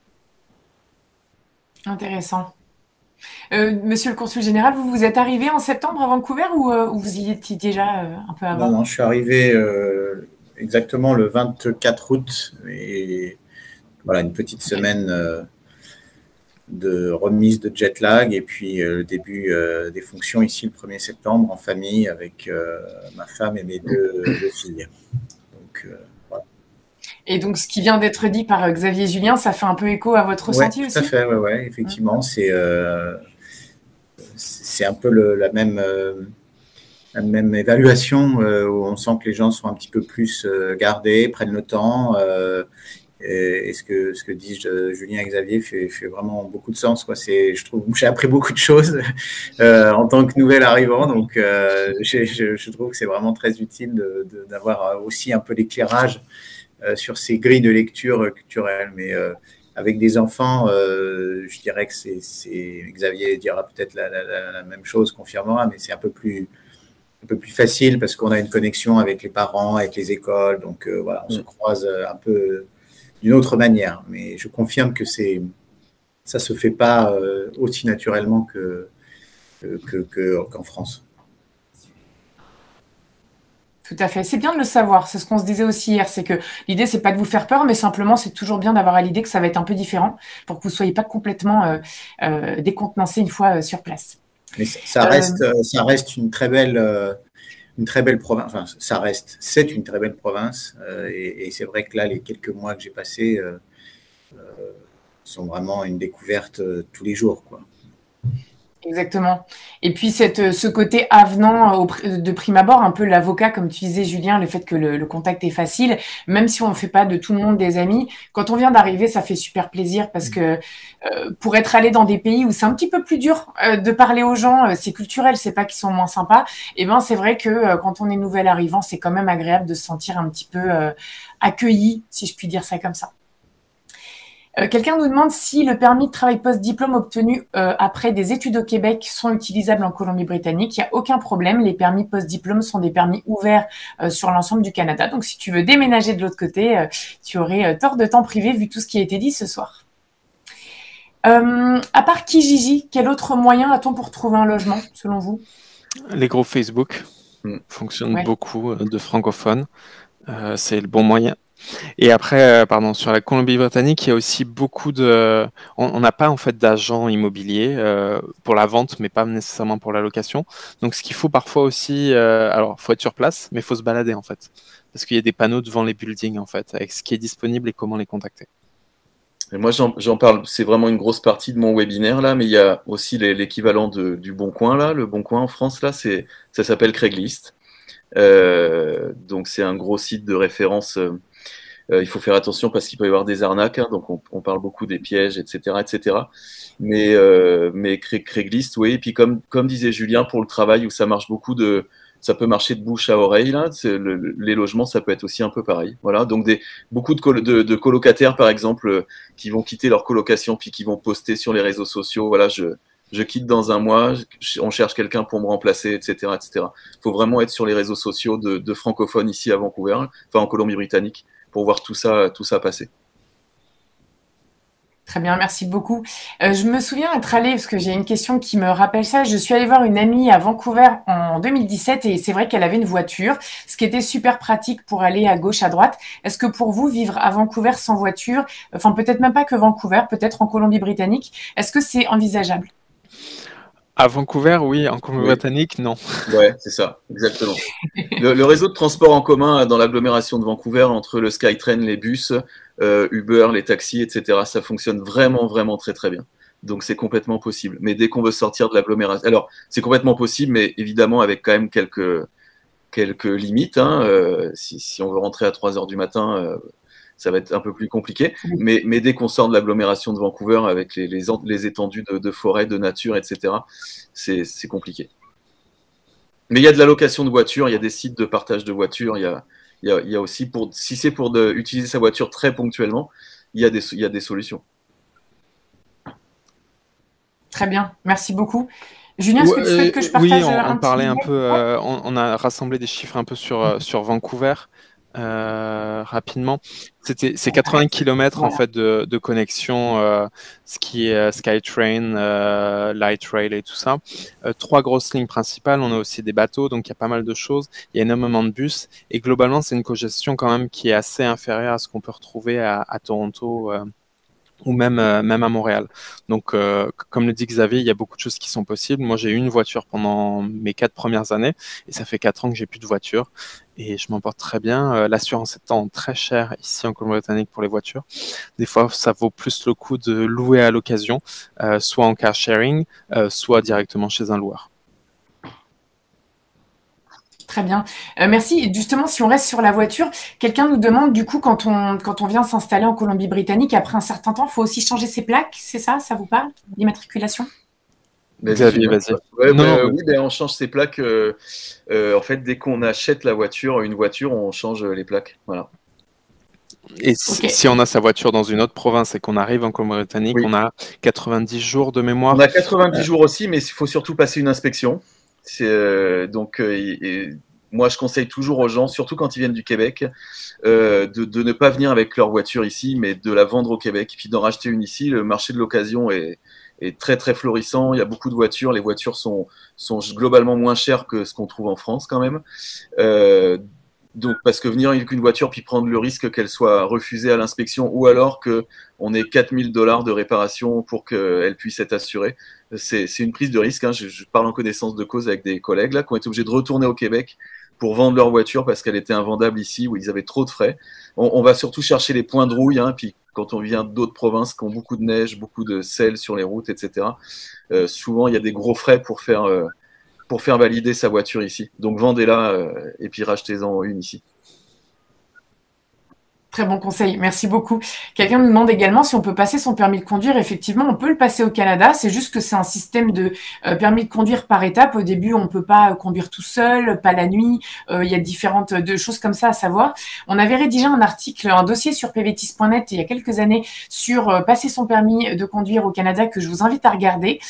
[SPEAKER 1] Intéressant. Monsieur le consul général, vous êtes arrivé en septembre à Vancouver ou vous y étiez déjà un peu avant?
[SPEAKER 2] Non, je suis arrivé exactement le 24 août et voilà, une petite semaine de remise de jet lag et puis le début des fonctions ici le 1er septembre en famille avec ma femme et mes deux filles. Donc, voilà.
[SPEAKER 1] Et donc, ce qui vient d'être dit par Xavier Julien, ça fait un peu écho à votre ressenti aussi?
[SPEAKER 2] Tout à fait, ouais, effectivement. C'est un peu la même évaluation où on sent que les gens sont un petit peu plus gardés, prennent le temps. Et ce que disent Julien et Xavier fait vraiment beaucoup de sens, quoi. Je trouve, j'ai appris beaucoup de choses en tant que nouvel arrivant, donc je trouve que c'est vraiment très utile d'avoir aussi un peu d'éclairage sur ces grilles de lecture culturelle. Mais avec des enfants, je dirais que Xavier dira peut-être la même chose, confirmera, mais c'est un peu plus facile parce qu'on a une connexion avec les parents, avec les écoles, donc voilà, on se croise un peu d'une autre manière. Mais je confirme que ça se fait pas aussi naturellement qu'en France.
[SPEAKER 1] Tout à fait. C'est bien de le savoir. C'est ce qu'on se disait aussi hier. C'est que l'idée, c'est pas de vous faire peur, mais simplement, c'est toujours bien d'avoir à l'idée que ça va être un peu différent pour que vous soyez pas complètement décontenancé une fois sur place.
[SPEAKER 2] Mais ça reste une très belle province. Enfin, c'est une très belle province. Et c'est vrai que là, les quelques mois que j'ai passés sont vraiment une découverte tous les jours, quoi.
[SPEAKER 1] Exactement. Et puis ce côté avenant de prime abord, un peu l'avocat, comme tu disais Julien, le fait que le contact est facile, même si on ne fait pas de tout le monde des amis, quand on vient d'arriver, ça fait super plaisir parce que pour être allé dans des pays où c'est un petit peu plus dur de parler aux gens, c'est culturel, c'est pas qu'ils sont moins sympas, et ben c'est vrai que quand on est nouvel arrivant, c'est quand même agréable de se sentir un petit peu accueilli, si je puis dire ça comme ça. Quelqu'un nous demande si le permis de travail post-diplôme obtenu après des études au Québec sont utilisables en Colombie-Britannique. Il n'y a aucun problème. Les permis post-diplôme sont des permis ouverts sur l'ensemble du Canada. Donc, si tu veux déménager de l'autre côté, tu aurais tort de temps privé vu tout ce qui a été dit ce soir. À part Kijiji, quel autre moyen a-t-on pour trouver un logement, selon vous?
[SPEAKER 4] Les groupes Facebook fonctionnent beaucoup de francophones. C'est le bon moyen. Et après, sur la Colombie-Britannique, il y a aussi beaucoup de... On n'a pas en fait d'agents immobiliers pour la vente, mais pas nécessairement pour la location. Donc, ce qu'il faut parfois aussi... alors, il faut être sur place, mais il faut se balader en fait. Parce qu'il y a des panneaux devant les buildings en fait, avec ce qui est disponible et comment les contacter.
[SPEAKER 3] Et moi, j'en parle, c'est vraiment une grosse partie de mon webinaire là, mais il y a aussi l'équivalent du Bon Coin là. Le Bon Coin en France là, ça s'appelle Craigslist. Donc, c'est un gros site de référence... il faut faire attention parce qu'il peut y avoir des arnaques, hein, donc on parle beaucoup des pièges, etc., etc. Mais Craigslist, oui. Et puis comme disait Julien, pour le travail où ça marche beaucoup ça peut marcher de bouche à oreille là. Les logements, ça peut être aussi un peu pareil. Voilà. Donc beaucoup de colocataires, par exemple, qui vont quitter leur colocation puis qui vont poster sur les réseaux sociaux. Voilà, je quitte dans un mois, on cherche quelqu'un pour me remplacer, etc., etc. Il faut vraiment être sur les réseaux sociaux de francophones ici à Vancouver, enfin en Colombie-Britannique, pour voir tout ça passer.
[SPEAKER 1] Très bien, merci beaucoup. Je me souviens être allée, parce que j'ai une question qui me rappelle ça, je suis allée voir une amie à Vancouver en 2017 et c'est vrai qu'elle avait une voiture, ce qui était super pratique pour aller à gauche, à droite. Est-ce que pour vous, vivre à Vancouver sans voiture, enfin peut-être même pas que Vancouver, peut-être en Colombie-Britannique, est-ce que c'est envisageable?
[SPEAKER 4] À Vancouver, oui. En Colombie-Britannique, non.
[SPEAKER 3] Ouais, c'est ça, exactement. Le réseau de transport en commun dans l'agglomération de Vancouver, entre le SkyTrain, les bus, Uber, les taxis, etc., ça fonctionne vraiment, vraiment très, très bien. Donc, c'est complètement possible. Mais dès qu'on veut sortir de l'agglomération... Alors, c'est complètement possible, mais évidemment avec quand même quelques limites. Hein. Si on veut rentrer à 3 heures du matin... ça va être un peu plus compliqué, mais dès qu'on sort de l'agglomération de Vancouver avec les étendues de forêt, de nature, etc., c'est compliqué. Mais il y a de la location de voitures, il y a des sites de partage de voitures, il y a aussi, si c'est pour utiliser sa voiture très ponctuellement, il y a des solutions.
[SPEAKER 1] Très bien, merci beaucoup. Julien, est-ce que tu souhaites que je partage
[SPEAKER 4] on parlait un peu, on a rassemblé des chiffres un peu sur Vancouver. Rapidement, c'est 80 km en fait de connexion, ce qui est SkyTrain, Light Rail et tout ça. 3 grosses lignes principales. On a aussi des bateaux, donc il y a pas mal de choses. Il y a énormément de bus et globalement, c'est une congestion quand même qui est assez inférieure à ce qu'on peut retrouver à Toronto. Ou même à Montréal. Donc, comme le dit Xavier, il y a beaucoup de choses qui sont possibles. Moi, j'ai eu une voiture pendant mes 4 premières années et ça fait 4 ans que j'ai plus de voiture et je m'en porte très bien. L'assurance étant très chère ici en Colombie-Britannique pour les voitures, des fois, ça vaut plus le coup de louer à l'occasion, soit en car sharing, soit directement chez un loueur.
[SPEAKER 1] Très bien. Merci. Justement, si on reste sur la voiture, quelqu'un nous demande, du coup, quand on vient s'installer en Colombie-Britannique, après un certain temps, il faut aussi changer ses plaques, c'est ça? Ça vous parle? L'immatriculation?
[SPEAKER 4] Xavier, vas-y.
[SPEAKER 3] Oui, on change ses plaques. En fait, dès qu'on achète une voiture, on change les plaques. Voilà.
[SPEAKER 4] Et si on a sa voiture dans une autre province et qu'on arrive en Colombie-Britannique, on a 90 jours de mémoire.
[SPEAKER 3] On a 90 jours aussi, mais il faut surtout passer une inspection. Moi, je conseille toujours aux gens, surtout quand ils viennent du Québec, de ne pas venir avec leur voiture ici, mais de la vendre au Québec, puis d'en racheter une ici. Le marché de l'occasion est très, très florissant. Il y a beaucoup de voitures. Les voitures sont globalement moins chères que ce qu'on trouve en France quand même. Donc, parce que venir avec une voiture puis prendre le risque qu'elle soit refusée à l'inspection ou alors qu'on ait 4 000 $ de réparation pour qu'elle puisse être assurée, c'est une prise de risque. Hein. Je parle en connaissance de cause avec des collègues là, qui ont été obligés de retourner au Québec pour vendre leur voiture parce qu'elle était invendable ici où ils avaient trop de frais. On va surtout chercher les points de rouille, hein, puis quand on vient d'autres provinces qui ont beaucoup de neige, beaucoup de sel sur les routes, etc., souvent il y a des gros frais pour faire valider sa voiture ici. Donc vendez-la et puis rachetez-en une ici.
[SPEAKER 1] Très bon conseil, merci beaucoup. Quelqu'un nous demande également si on peut passer son permis de conduire. Effectivement, on peut le passer au Canada. C'est juste que c'est un système de permis de conduire par étapes. Au début, on ne peut pas conduire tout seul, pas la nuit. Il y a différentes choses comme ça à savoir. On avait rédigé un article, un dossier sur pvtis.net il y a quelques années sur passer son permis de conduire au Canada que je vous invite à regarder.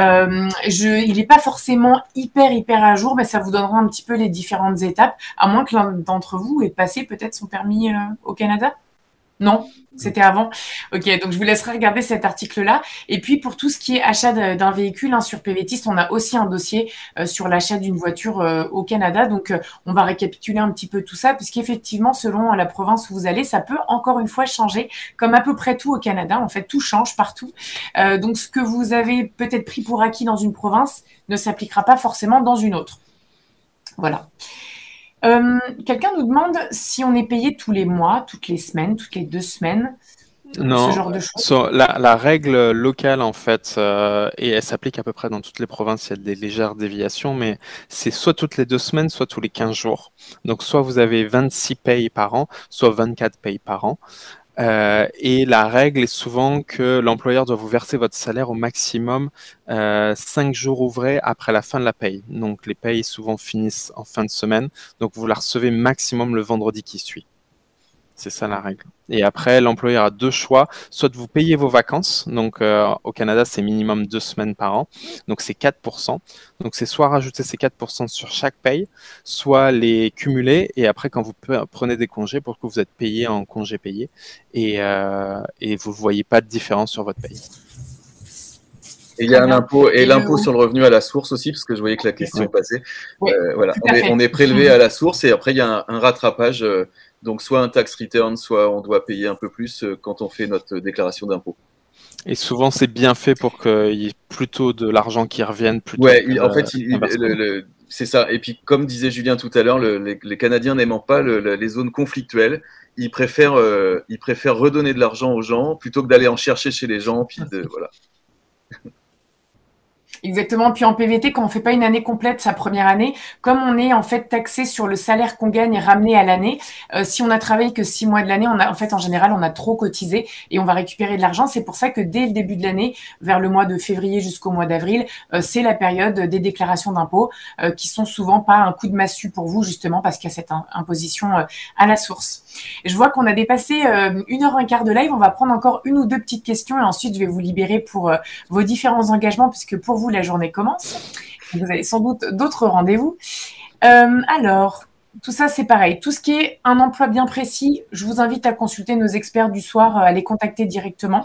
[SPEAKER 1] Il n'est pas forcément hyper à jour, mais ça vous donnera un petit peu les différentes étapes, à moins que l'un d'entre vous ait passé peut-être son permis au Canada. Non, c'était avant. Ok, donc je vous laisserai regarder cet article-là. Et puis pour tout ce qui est achat d'un véhicule sur PVTIS, on a aussi un dossier sur l'achat d'une voiture au Canada. Donc on va récapituler un petit peu tout ça, puisqu'effectivement, selon la province où vous allez, ça peut encore une fois changer, comme à peu près tout au Canada. En fait, tout change partout. Donc ce que vous avez peut-être pris pour acquis dans une province ne s'appliquera pas forcément dans une autre. Voilà. Quelqu'un nous demande si on est payé tous les mois, toutes les semaines, toutes les 2 semaines,
[SPEAKER 4] non,
[SPEAKER 1] ce genre de choses.
[SPEAKER 4] La règle locale, en fait, et elle s'applique à peu près dans toutes les provinces, il y a des légères déviations, mais c'est soit toutes les 2 semaines, soit tous les 15 jours. Donc, soit vous avez 26 payes par an, soit 24 payes par an. Et la règle est souvent que l'employeur doit vous verser votre salaire au maximum 5 jours ouvrés après la fin de la paye. Donc les payes souvent finissent en fin de semaine, donc vous la recevez maximum le vendredi qui suit. C'est ça la règle. Et après, l'employeur a 2 choix, soit de vous payer vos vacances, donc au Canada c'est minimum 2 semaines par an, donc c'est 4%. Donc c'est soit rajouter ces 4% sur chaque paye, soit les cumuler, et après quand vous prenez des congés, pour que vous êtes payé en congés payés, et vous ne voyez pas de différence sur votre paye.
[SPEAKER 3] Et il y a un impôt, et l'impôt sur le revenu à la source aussi, parce que je voyais que la question passait.
[SPEAKER 1] Oui,
[SPEAKER 3] voilà. On est prélevé à la source, et après il y a un rattrapage. Donc, soit un tax return, soit on doit payer un peu plus quand on fait notre déclaration d'impôt. Et
[SPEAKER 4] souvent, c'est bien fait pour qu'il y ait plutôt de l'argent qui revienne.
[SPEAKER 3] Ouais, en fait, c'est ça. Et puis, comme disait Julien tout à l'heure, les Canadiens n'aimant pas les zones conflictuelles, ils préfèrent redonner de l'argent aux gens plutôt que d'aller en chercher chez les gens. Puis voilà.
[SPEAKER 1] Exactement. Puis en PVT, quand on fait pas une année complète, sa première année, comme on est en fait taxé sur le salaire qu'on gagne ramené à l'année, si on a travaillé que 6 mois de l'année, en général, on a trop cotisé et on va récupérer de l'argent. C'est pour ça que dès le début de l'année, vers le mois de février jusqu'au mois d'avril, c'est la période des déclarations d'impôts qui sont souvent pas un coup de massue pour vous, justement, parce qu'il y a cette imposition à la source. Et je vois qu'on a dépassé 1h15 de live. On va prendre encore 1 ou 2 petites questions et ensuite, je vais vous libérer pour vos différents engagements, puisque pour vous, la journée commence. Vous avez sans doute d'autres rendez-vous. Alors, tout ça, c'est pareil. Tout ce qui est un emploi bien précis, je vous invite à consulter nos experts du soir, à les contacter directement.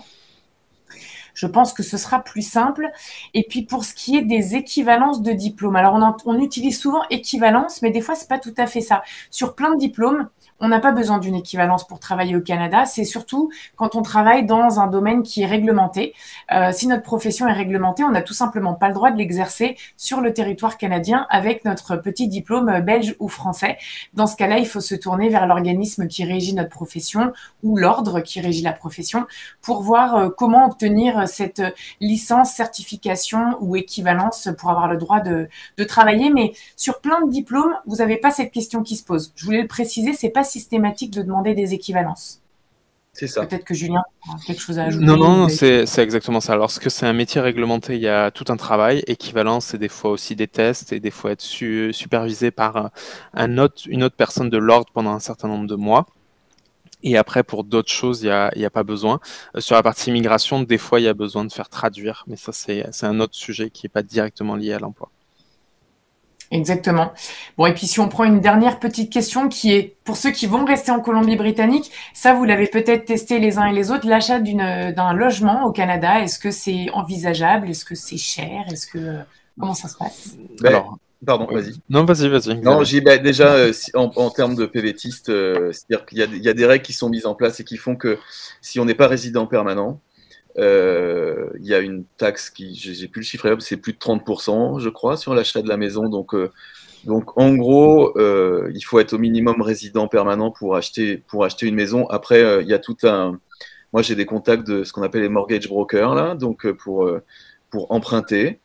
[SPEAKER 1] Je pense que ce sera plus simple. Et puis, pour ce qui est des équivalences de diplômes, alors on utilise souvent équivalence, mais des fois, c'est pas tout à fait ça. Sur plein de diplômes, on n'a pas besoin d'une équivalence pour travailler au Canada. C'est surtout quand on travaille dans un domaine qui est réglementé. Si notre profession est réglementée, on n'a tout simplement pas le droit de l'exercer sur le territoire canadien avec notre petit diplôme belge ou français. Dans ce cas-là, il faut se tourner vers l'organisme qui régit notre profession ou l'ordre qui régit la profession pour voir comment obtenir cette licence, certification ou équivalence pour avoir le droit de travailler. Mais sur plein de diplômes, vous n'avez pas cette question qui se pose. Je voulais le préciser, c'est pas systématique de demander des équivalences.
[SPEAKER 3] C'est ça.
[SPEAKER 1] Peut-être que Julien a quelque chose à ajouter.
[SPEAKER 4] Non, c'est exactement ça. Lorsque c'est un métier réglementé, il y a tout un travail. Équivalence, c'est des fois aussi des tests et des fois être supervisé par une autre personne de l'ordre pendant un certain nombre de mois. Et après, pour d'autres choses, il y a pas besoin. Sur la partie immigration, des fois, il y a besoin de faire traduire. Mais ça, c'est un autre sujet qui n'est pas directement lié à l'emploi.
[SPEAKER 1] Exactement. Bon, et puis si on prend une dernière petite question qui est, pour ceux qui vont rester en Colombie-Britannique, ça, vous l'avez peut-être testé les uns et les autres, l'achat d'un logement au Canada, est-ce que c'est envisageable? Est-ce que c'est cher? Comment ça se passe?
[SPEAKER 3] Alors, Pardon, vas-y.
[SPEAKER 4] Non, vas-y.
[SPEAKER 3] Non, déjà, en termes de PVTiste, c'est-à-dire qu'il y a des règles qui sont mises en place et qui font que si on n'est pas résident permanent, il y a une taxe qui, j'ai plus le chiffre, c'est plus de 30%, je crois, sur l'achat de la maison. Donc en gros, il faut être au minimum résident permanent pour acheter une maison. Après, il y a tout un... Moi, j'ai des contacts de ce qu'on appelle les mortgage brokers, là, donc pour emprunter.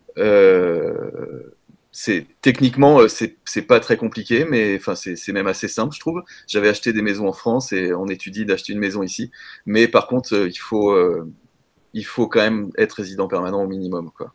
[SPEAKER 3] Techniquement, c'est pas très compliqué, mais enfin, c'est même assez simple, je trouve. J'avais acheté des maisons en France et on étudie d'acheter une maison ici. Mais par contre, il faut quand même être résident permanent au minimum, quoi.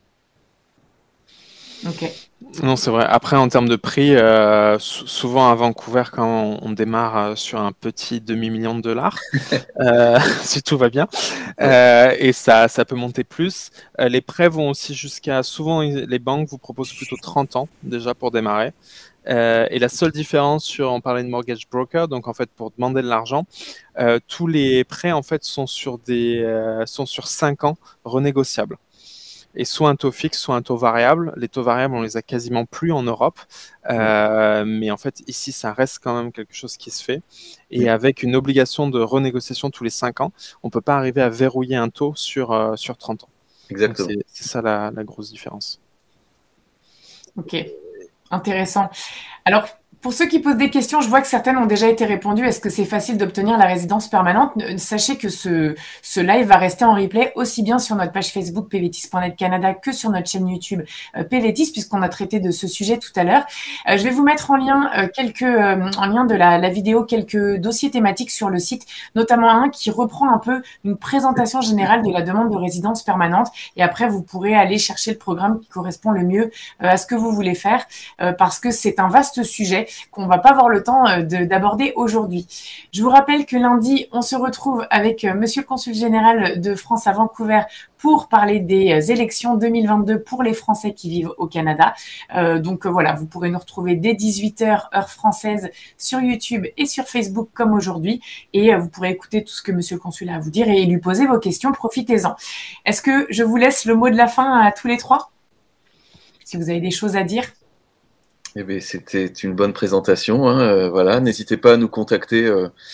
[SPEAKER 1] Ok.
[SPEAKER 4] Non, c'est vrai. Après, en termes de prix, souvent à Vancouver, quand on démarre sur un petit demi-million de dollars, si tout va bien, et ça peut monter plus. Les prêts vont aussi jusqu'à... Souvent, les banques vous proposent plutôt 30 ans déjà pour démarrer. Et la seule différence on parlait de mortgage broker, donc en fait pour demander de l'argent, tous les prêts en fait sont sur 5 ans renégociables. Et soit un taux fixe, soit un taux variable. Les taux variables, on les a quasiment plus en Europe. Mais en fait, ici, ça reste quand même quelque chose qui se fait. Et avec une obligation de renégociation tous les 5 ans, on ne peut pas arriver à verrouiller un taux sur 30 ans.
[SPEAKER 3] Exactement.
[SPEAKER 4] C'est ça la grosse différence.
[SPEAKER 1] Ok, intéressant. Alors, pour ceux qui posent des questions, je vois que certaines ont déjà été répondues. Est-ce que c'est facile d'obtenir la résidence permanente? Sachez que ce live va rester en replay aussi bien sur notre page Facebook pvtis.net Canada que sur notre chaîne YouTube PVTIS, puisqu'on a traité de ce sujet tout à l'heure. Je vais vous mettre en lien en lien de la vidéo quelques dossiers thématiques sur le site, notamment un qui reprend un peu une présentation générale de la demande de résidence permanente. Et après, vous pourrez aller chercher le programme qui correspond le mieux à ce que vous voulez faire, parce que c'est un vaste sujet qu'on va pas avoir le temps d'aborder aujourd'hui. Je vous rappelle que lundi, on se retrouve avec Monsieur le Consul Général de France à Vancouver pour parler des élections 2022 pour les Français qui vivent au Canada. Donc voilà, vous pourrez nous retrouver dès 18h heure française sur YouTube et sur Facebook comme aujourd'hui. Et vous pourrez écouter tout ce que Monsieur le Consul a à vous dire et lui poser vos questions. Profitez-en. Est-ce que je vous laisse le mot de la fin à tous les trois? Si vous avez des choses à dire.
[SPEAKER 3] Eh bien, c'était une bonne présentation, hein, voilà, n'hésitez pas à nous contacter.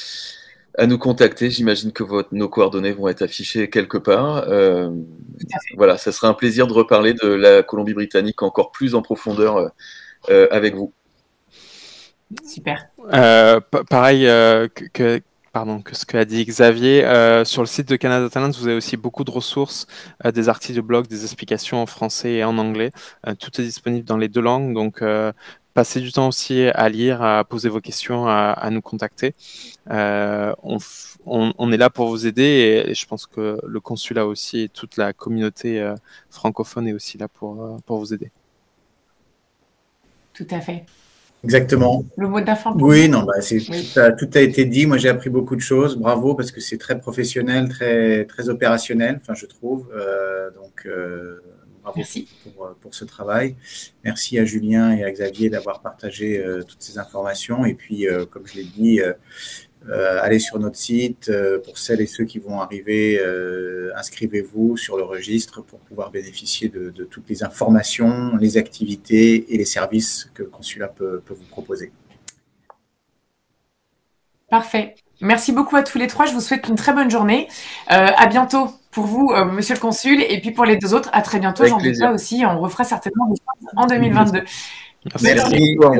[SPEAKER 3] J'imagine que nos coordonnées vont être affichées quelque part. Voilà, ça sera un plaisir de reparler de la Colombie-Britannique encore plus en profondeur avec vous.
[SPEAKER 1] Super.
[SPEAKER 4] Pareil que ce qu'a dit Xavier, sur le site de Canada Talents, vous avez aussi beaucoup de ressources, des articles de blog, des explications en français et en anglais. Tout est disponible dans les deux langues, donc passez du temps aussi à lire, à poser vos questions, à nous contacter. On est là pour vous aider et je pense que le consulat aussi et toute la communauté francophone est aussi là pour vous aider.
[SPEAKER 1] Tout à fait.
[SPEAKER 2] Exactement.
[SPEAKER 1] Le mot de la fin.
[SPEAKER 2] Oui, non, tout a été dit. Moi, j'ai appris beaucoup de choses. Bravo, parce que c'est très professionnel, très, très opérationnel, enfin, je trouve. Donc, bravo.
[SPEAKER 1] Merci.
[SPEAKER 2] Pour ce travail. Merci à Julien et à Xavier d'avoir partagé toutes ces informations. Et puis, comme je l'ai dit, allez sur notre site. Pour celles et ceux qui vont arriver, inscrivez-vous sur le registre pour pouvoir bénéficier de toutes les informations, les activités et les services que le consulat peut vous proposer.
[SPEAKER 1] Parfait. Merci beaucoup à tous les trois. Je vous souhaite une très bonne journée. À bientôt pour vous, Monsieur le Consul, et puis pour les deux autres, à très bientôt. J'en doute pas aussi. On refera certainement des choses en 2022.
[SPEAKER 2] Merci.